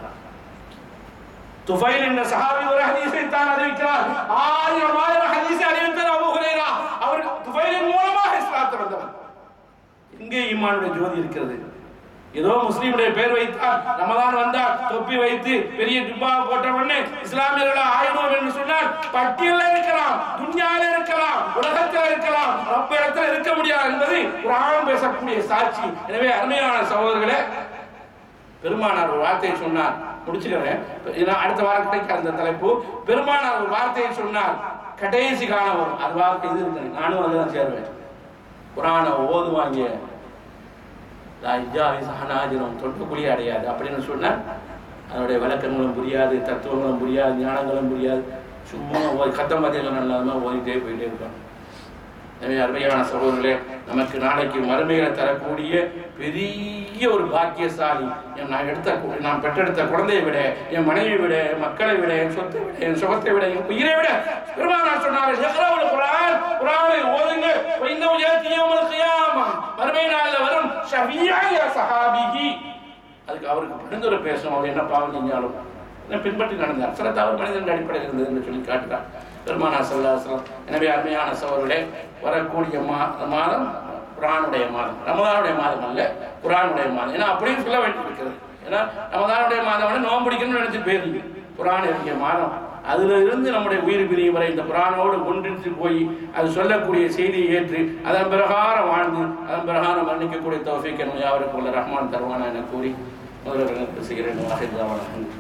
துஃபைல் என்ற சஹாபி ஒரு ஹதீஸை தான் அறிவிக்கிறார். 1000 ஹதீஸை அறிவித்தார் அபூ ஹுரைரா. அவர் துஃபைலின் மூலமாக இஸ்லாத்தை வந்தவர். இங்கே ஈமானுடைய ஜோதி இருக்கிறது. ஏதோ முஸ்லீமுடைய பேர் வைத்தால், ரமதான் வந்தால் தொப்பி வைத்து பெரிய ஜுப்பா போட்ட உடனே இஸ்லாமியர்களை ஆயிடுவோம் என்று சொன்னால் பட்டியலில் இருக்கலாம், துன்யாவில் இருக்கலாம், உலகத்தில் இருக்கலாம், ரப்ப இடத்துல இருக்க முடியாது என்பது குர்ஆன் பேசக்கூடிய சாட்சி. எனவே அருமையான சகோதரர்களே, பெருமானார் ஒரு வார்த்தையை சொன்னார், முடிச்சுக்கிறேன், அடுத்த வாரம் கிடைக்க அந்த தலைப்பு. பெருமானார் ஒரு வார்த்தையை சொன்னார், கடைசி காலம் வரும், அது வார்த்தை இது இருக்கு, நானும் அதுதான் சேருவேன். குர்ஆனை ஓதுவாங்க, தொட்டக்குழியே அடையாது அப்படின்னு சொன்னால் அதனுடைய விளக்கங்களும் புரியாது, தத்துவங்களும் புரியாது, ஞானங்களும் புரியாது, சும்மா கத்தமதியெல்லாம் இல்லாமல் ஓதிட்டே போயிட்டே இருப்பாங்க. எனவே அருமையான சகோதரர்களே, நமக்கு நாளைக்கு மறுமையில தரக்கூடிய பெரிய ஒரு பாக்கியசாலி, நான் பெற்றெடுத்த குழந்தையை விட, என் மனைவி விட, என் மக்களை விட, என் சொத்தை விட, என் சுகத்தை விட, என் உயிரை விட பெருமானார் சொன்னார்கள், குர்ஆன் குர்ஆனை ஓதுங்க. இன்னஹு யாத்தி யௌமல் கியாமா, மறுமை நாளில் வரும் ஷஃபியா யா ஸஹாபிஹி. அதுக்கு அவருக்கு பரிந்துரை பேசணும். அவர் என்ன பாவம் செஞ்சாலும் பின்பற்றி நடந்தார். சில தவறு மனிதன் அடிப்படையில் இருந்தது என்று சொல்லி காட்டுறார் பெருமானார் ஸல்லல்லாஹு அலைஹி வஸல்லம். எனவே அருமையான சகோதரர்களே, வரக்கூடிய மாதம் குர்ஆனுடைய மாதம், ரமதானுடைய மாதம் அல்ல, குர்ஆனுடைய மாதம். ஏன்னா அப்படியும் சொல்ல வேண்டியிருக்கிறது. ஏன்னா ரமதானுடைய மாதம் நோன்பு பிடிக்கணும்னு நினைச்சு போயிருங்க. குர்ஆன் இறங்கிய மாதம், அதுல இருந்து நம்முடைய உயிர் பிரியும் வரை இந்த குர்ஆனோடு ஒன்றித்து போய் அது சொல்லக்கூடிய செய்தியை ஏற்று அதன் பிரகாரம் வாழ்ந்து அதன் பிரகாரம் மன்னிக்கக்கூடிய தௌஃபீக் நம்ம யாவருக்கு உள்ள ரஹ்மான் தருவானா என கூறி முதல்வர்களுக்கு செய்கிறேன்.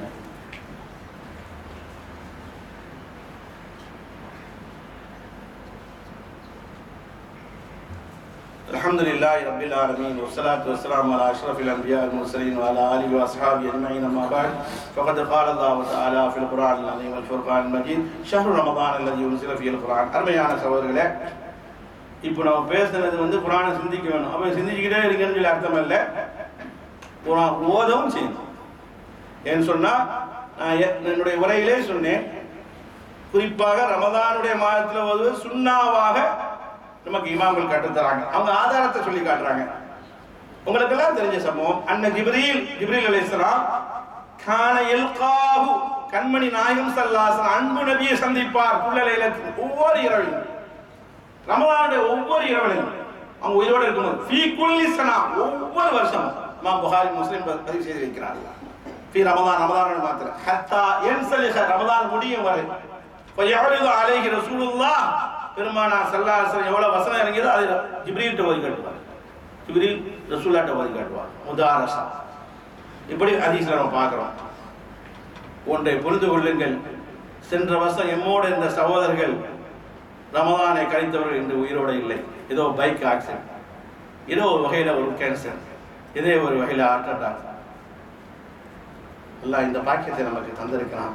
الحمد لله رب العالمين والصلاة والسلام على أشرف الأنبياء والمرسلين وعلى آله وأصحابه أجمعين. أما بعد فقد قال الله تعالى في القرآن العظيم والفرقان المجيد شهر رمضان الذي أنزل فيه القرآن. அருமையான சகோதரர்களே, இப்போ நம்ம பேசுனது குர்ஆனை சிந்திக்க வேணும். அப்போ சிந்திச்சுக்கிட்டே இருக்கணும்னு சொல்லி அர்த்தம் இல்லை, குர்ஆன் ஓதவும் செய்யணும். ஏன்னு சொன்னால் நான் என்னுடைய உரையிலே சொன்னேன், குறிப்பாக ரமதானுடைய மாதத்தில் ஓதுவது சுன்னாவாக நமக்கு இமாம்கள் கற்றுத்தராங்க. அவங்க ஆதாரத்தை சொல்லி காட்டுறாங்க. உங்களுக்கு எல்லாம் தெரிஞ்ச சம்பவம், அன்ன ஜிப்ரீல் அலைஹிஸ்ஸலாம் கான யல்காஹு, கண்மணி நாயகம் ஸல்லல்லாஹு அலைஹி வஸல்லம் அன்பு நபியை சந்திப்பார். குல்ல லைலத்தின், ஒவ்வொரு இரவிலும், ரமதானுடைய ஒவ்வொரு இரவிலும் அவங்க உயிரோடு இருக்கும்போது, ஃபீ குல்லி ஸனா, ஒவ்வொரு வருஷம். இமாம் புகாரி முஸ்லிம் பதிவு செய்து வைக்கிறார்கள். ஃபீ ரமதான் மாத்திரம் ஹத்தா யன்ஸலிஹ, ரமதான் முடியும் வரை. ஃபயஅரிது அலைஹி ரசூலுல்லாஹ், பெருமானார் ஸல்லல்லாஹு அலைஹி வஸல்லம் எவ்வளவு வசனம் இறங்கியதோ அதை ஜிப்ரீல்ட்ட ஓதி காட்டுவார். ஜிப்ரீல் ரசூலுல்லாஹ்ட்ட ஓதி காட்டுவார். முதாரஸா. இப்படி ஹதீஸ்ல நம்ம பார்க்கிறோம். ஒன்றை புரிந்து கொள்ளுங்கள், சென்ற வருஷம் எம்மோடு இருந்த சகோதரர்கள் ரமதானை கழித்தவர்கள் இன்று உயிரோடு இல்லை. ஏதோ பைக் ஆக்சிடென்ட், ஏதோ ஒரு வகையில் ஒரு கேன்சர், இதே ஒரு வகையில் ஹார்ட் அட்டாக். அல்லாஹ் இந்த பாக்கியத்தை நமக்கு தந்திருக்கிறான்.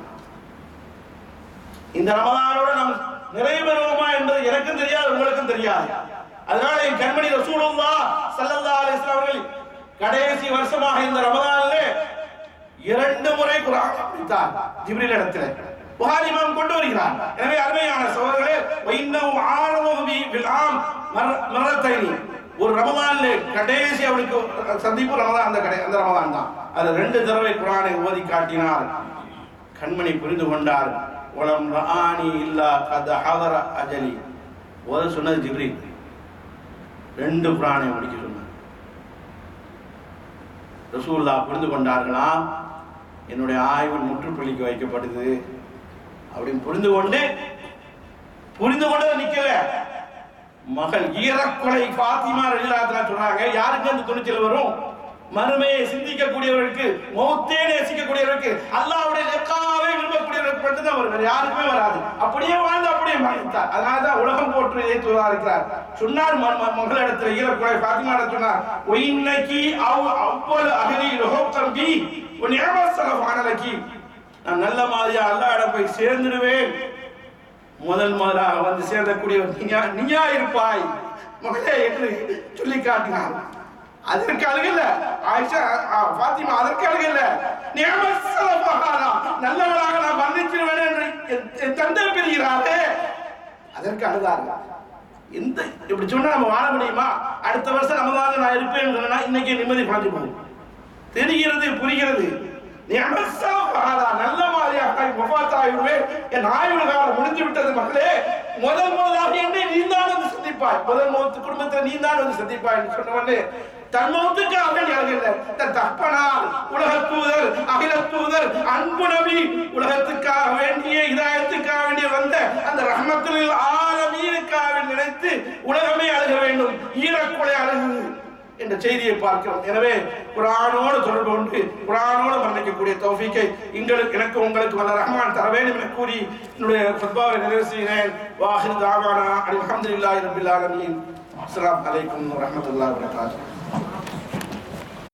இந்த ரமதானோட நாம் நிறைவேறுவோமா என்பது எனக்கும் தெரியாது, உங்களுக்கும் தெரியாது. அதனால என் கண்மணி ரசூலுல்லாஹ் ஸல்லல்லாஹு அலைஹி வஸல்லம் அவர்கள் கடைசி வருஷமாக இந்த ரமதானிலே 2 முறை குர்ஆன் படித்தார் ஜிப்ரீல் இடத்திலே. புகாரி இமாம் கொண்டு வருகிறார். எனவே அருமையான சகோதரர்களே, வைன்னஹு ஆரமஹு பில் ஆம் மரத்தைனி, ஒரு ரமதானிலே கடைசி அவருக்கு சந்திப்பு ரமதான், அந்த ரமதான் தான். அது 2 தடவை குர்ஆனை ஓதி காட்டினார். கண்மணி புரிந்து கொண்டார். வலம் ரஆனி இல்லா கத் ஹதர அஜலி, ஓத சொன்னது ஜிப்ரீல். 2 குர்ஆனை முடிக்க சொன்னார். ரசூலுல்லாஹ் புரிந்து கொண்டார்களாம், என்னுடைய ஆய்வு முற்றுப்புள்ளிக்கு வைக்கப்படுது அப்படின்னு புரிந்து கொண்டு நிக்கல. மகள் ஈரக்கொலை ஃபாத்திமா ரலியல்லாஹு அன்ஹா சொன்னாங்க, யாருக்கு அந்த துணிச்சல் வரும்? மறுமையை சிந்திக்கக்கூடியவர்களுக்கு, மௌத்தே நேசிக்கக்கூடியவர்களுக்கு, அல்லாஹ்வுடைய லிகாவை விரும்பக்கூடியவர்களுக்கு மட்டும்தான் வரும், யாருக்குமே வராது. அப்படியே வாழ்ந்து அப்படியே மரணித்தார். அதனாலதான் உலகம் போற்று ஏற்றுவதா இருக்கிறார். சொன்னார் மகளிடத்தில் ஈரக்கொலை ஃபாத்திமா சொன்னார், ஒயின்னகி அவ்வளவு அகலி லஹோக்கம் பி நிஅமத் ஸலஃபானலகி, நான் நல்ல மாதிரியா அல்லாஹ்விடம் போய் சேர்ந்துடுவேன். முதலாக வந்து சேர்ந்தக்கூடியவர் நீயா இருப்பாய் மகளே என்று சொல்லி காட்டினார். அதற்கு அழுகல ஆயிஷா ஃபாத்திமா, அதற்கு அழுகல, நிஅமத் ஸலஃபானா, நல்லவளாக நான் மன்னிச்சிடுவேன் என்று என் தந்தை பெறுகிறாரே, அதற்கு அழுதார்கள். இந்த இப்படி சொன்னா நம்ம வாழ முடியுமா? அடுத்த வருஷம் ரமதான்ல நான் இருப்பேன் சொன்னா இன்னைக்கு நிம்மதி குறைஞ்சு போகும். தெரிகிறது, புரிகிறது. நல்ல மாதிரியாக வஃபாத்தாகிவிடுவேன், என் ஆயுள் காலம் முடிஞ்சு விட்டது மகளே, முதலாக என்னை நீந்தான் வந்து சந்திப்பாய், முதல் மௌத்து குடும்பத்தில் நீந்தான் வந்து சந்திப்பாய் என்று சொன்னவனே தன் மௌத்துக்காக அழகில்லை, தன் தப்பனார் உலக தூதர் அகில தூதர் அன்பு நபி உலகத்துக்காக வேண்டிய இதாயத்துக்காக வேண்டிய வந்த அந்த ரஹ்மத்துல் ஆலமீனுக்காக நினைத்து உலகமே அழுக வேண்டும், ஈரக்கொலை அழுகு என்ற செய்தியை பார்க்கிறோம். எனவே குர்ஆனோடு தொடர்பு கொண்டு குர்ஆனோடு மன்னிக்கக்கூடிய தௌஃபீக்கை எனக்கு உங்களுக்கு வல்ல ரஹ்மான் தர வேண்டும் என கூறி என்னுடைய குத்பாவை நிறைவு செய்கிறேன். வாஹிர் தாவானா அல்ஹம்துலில்லாஹி ரப்பில் ஆலமீன். அஸ்ஸலாமு அலைக்கும் வரஹ்மத்துல்லாஹி வபரகாத்துஹு.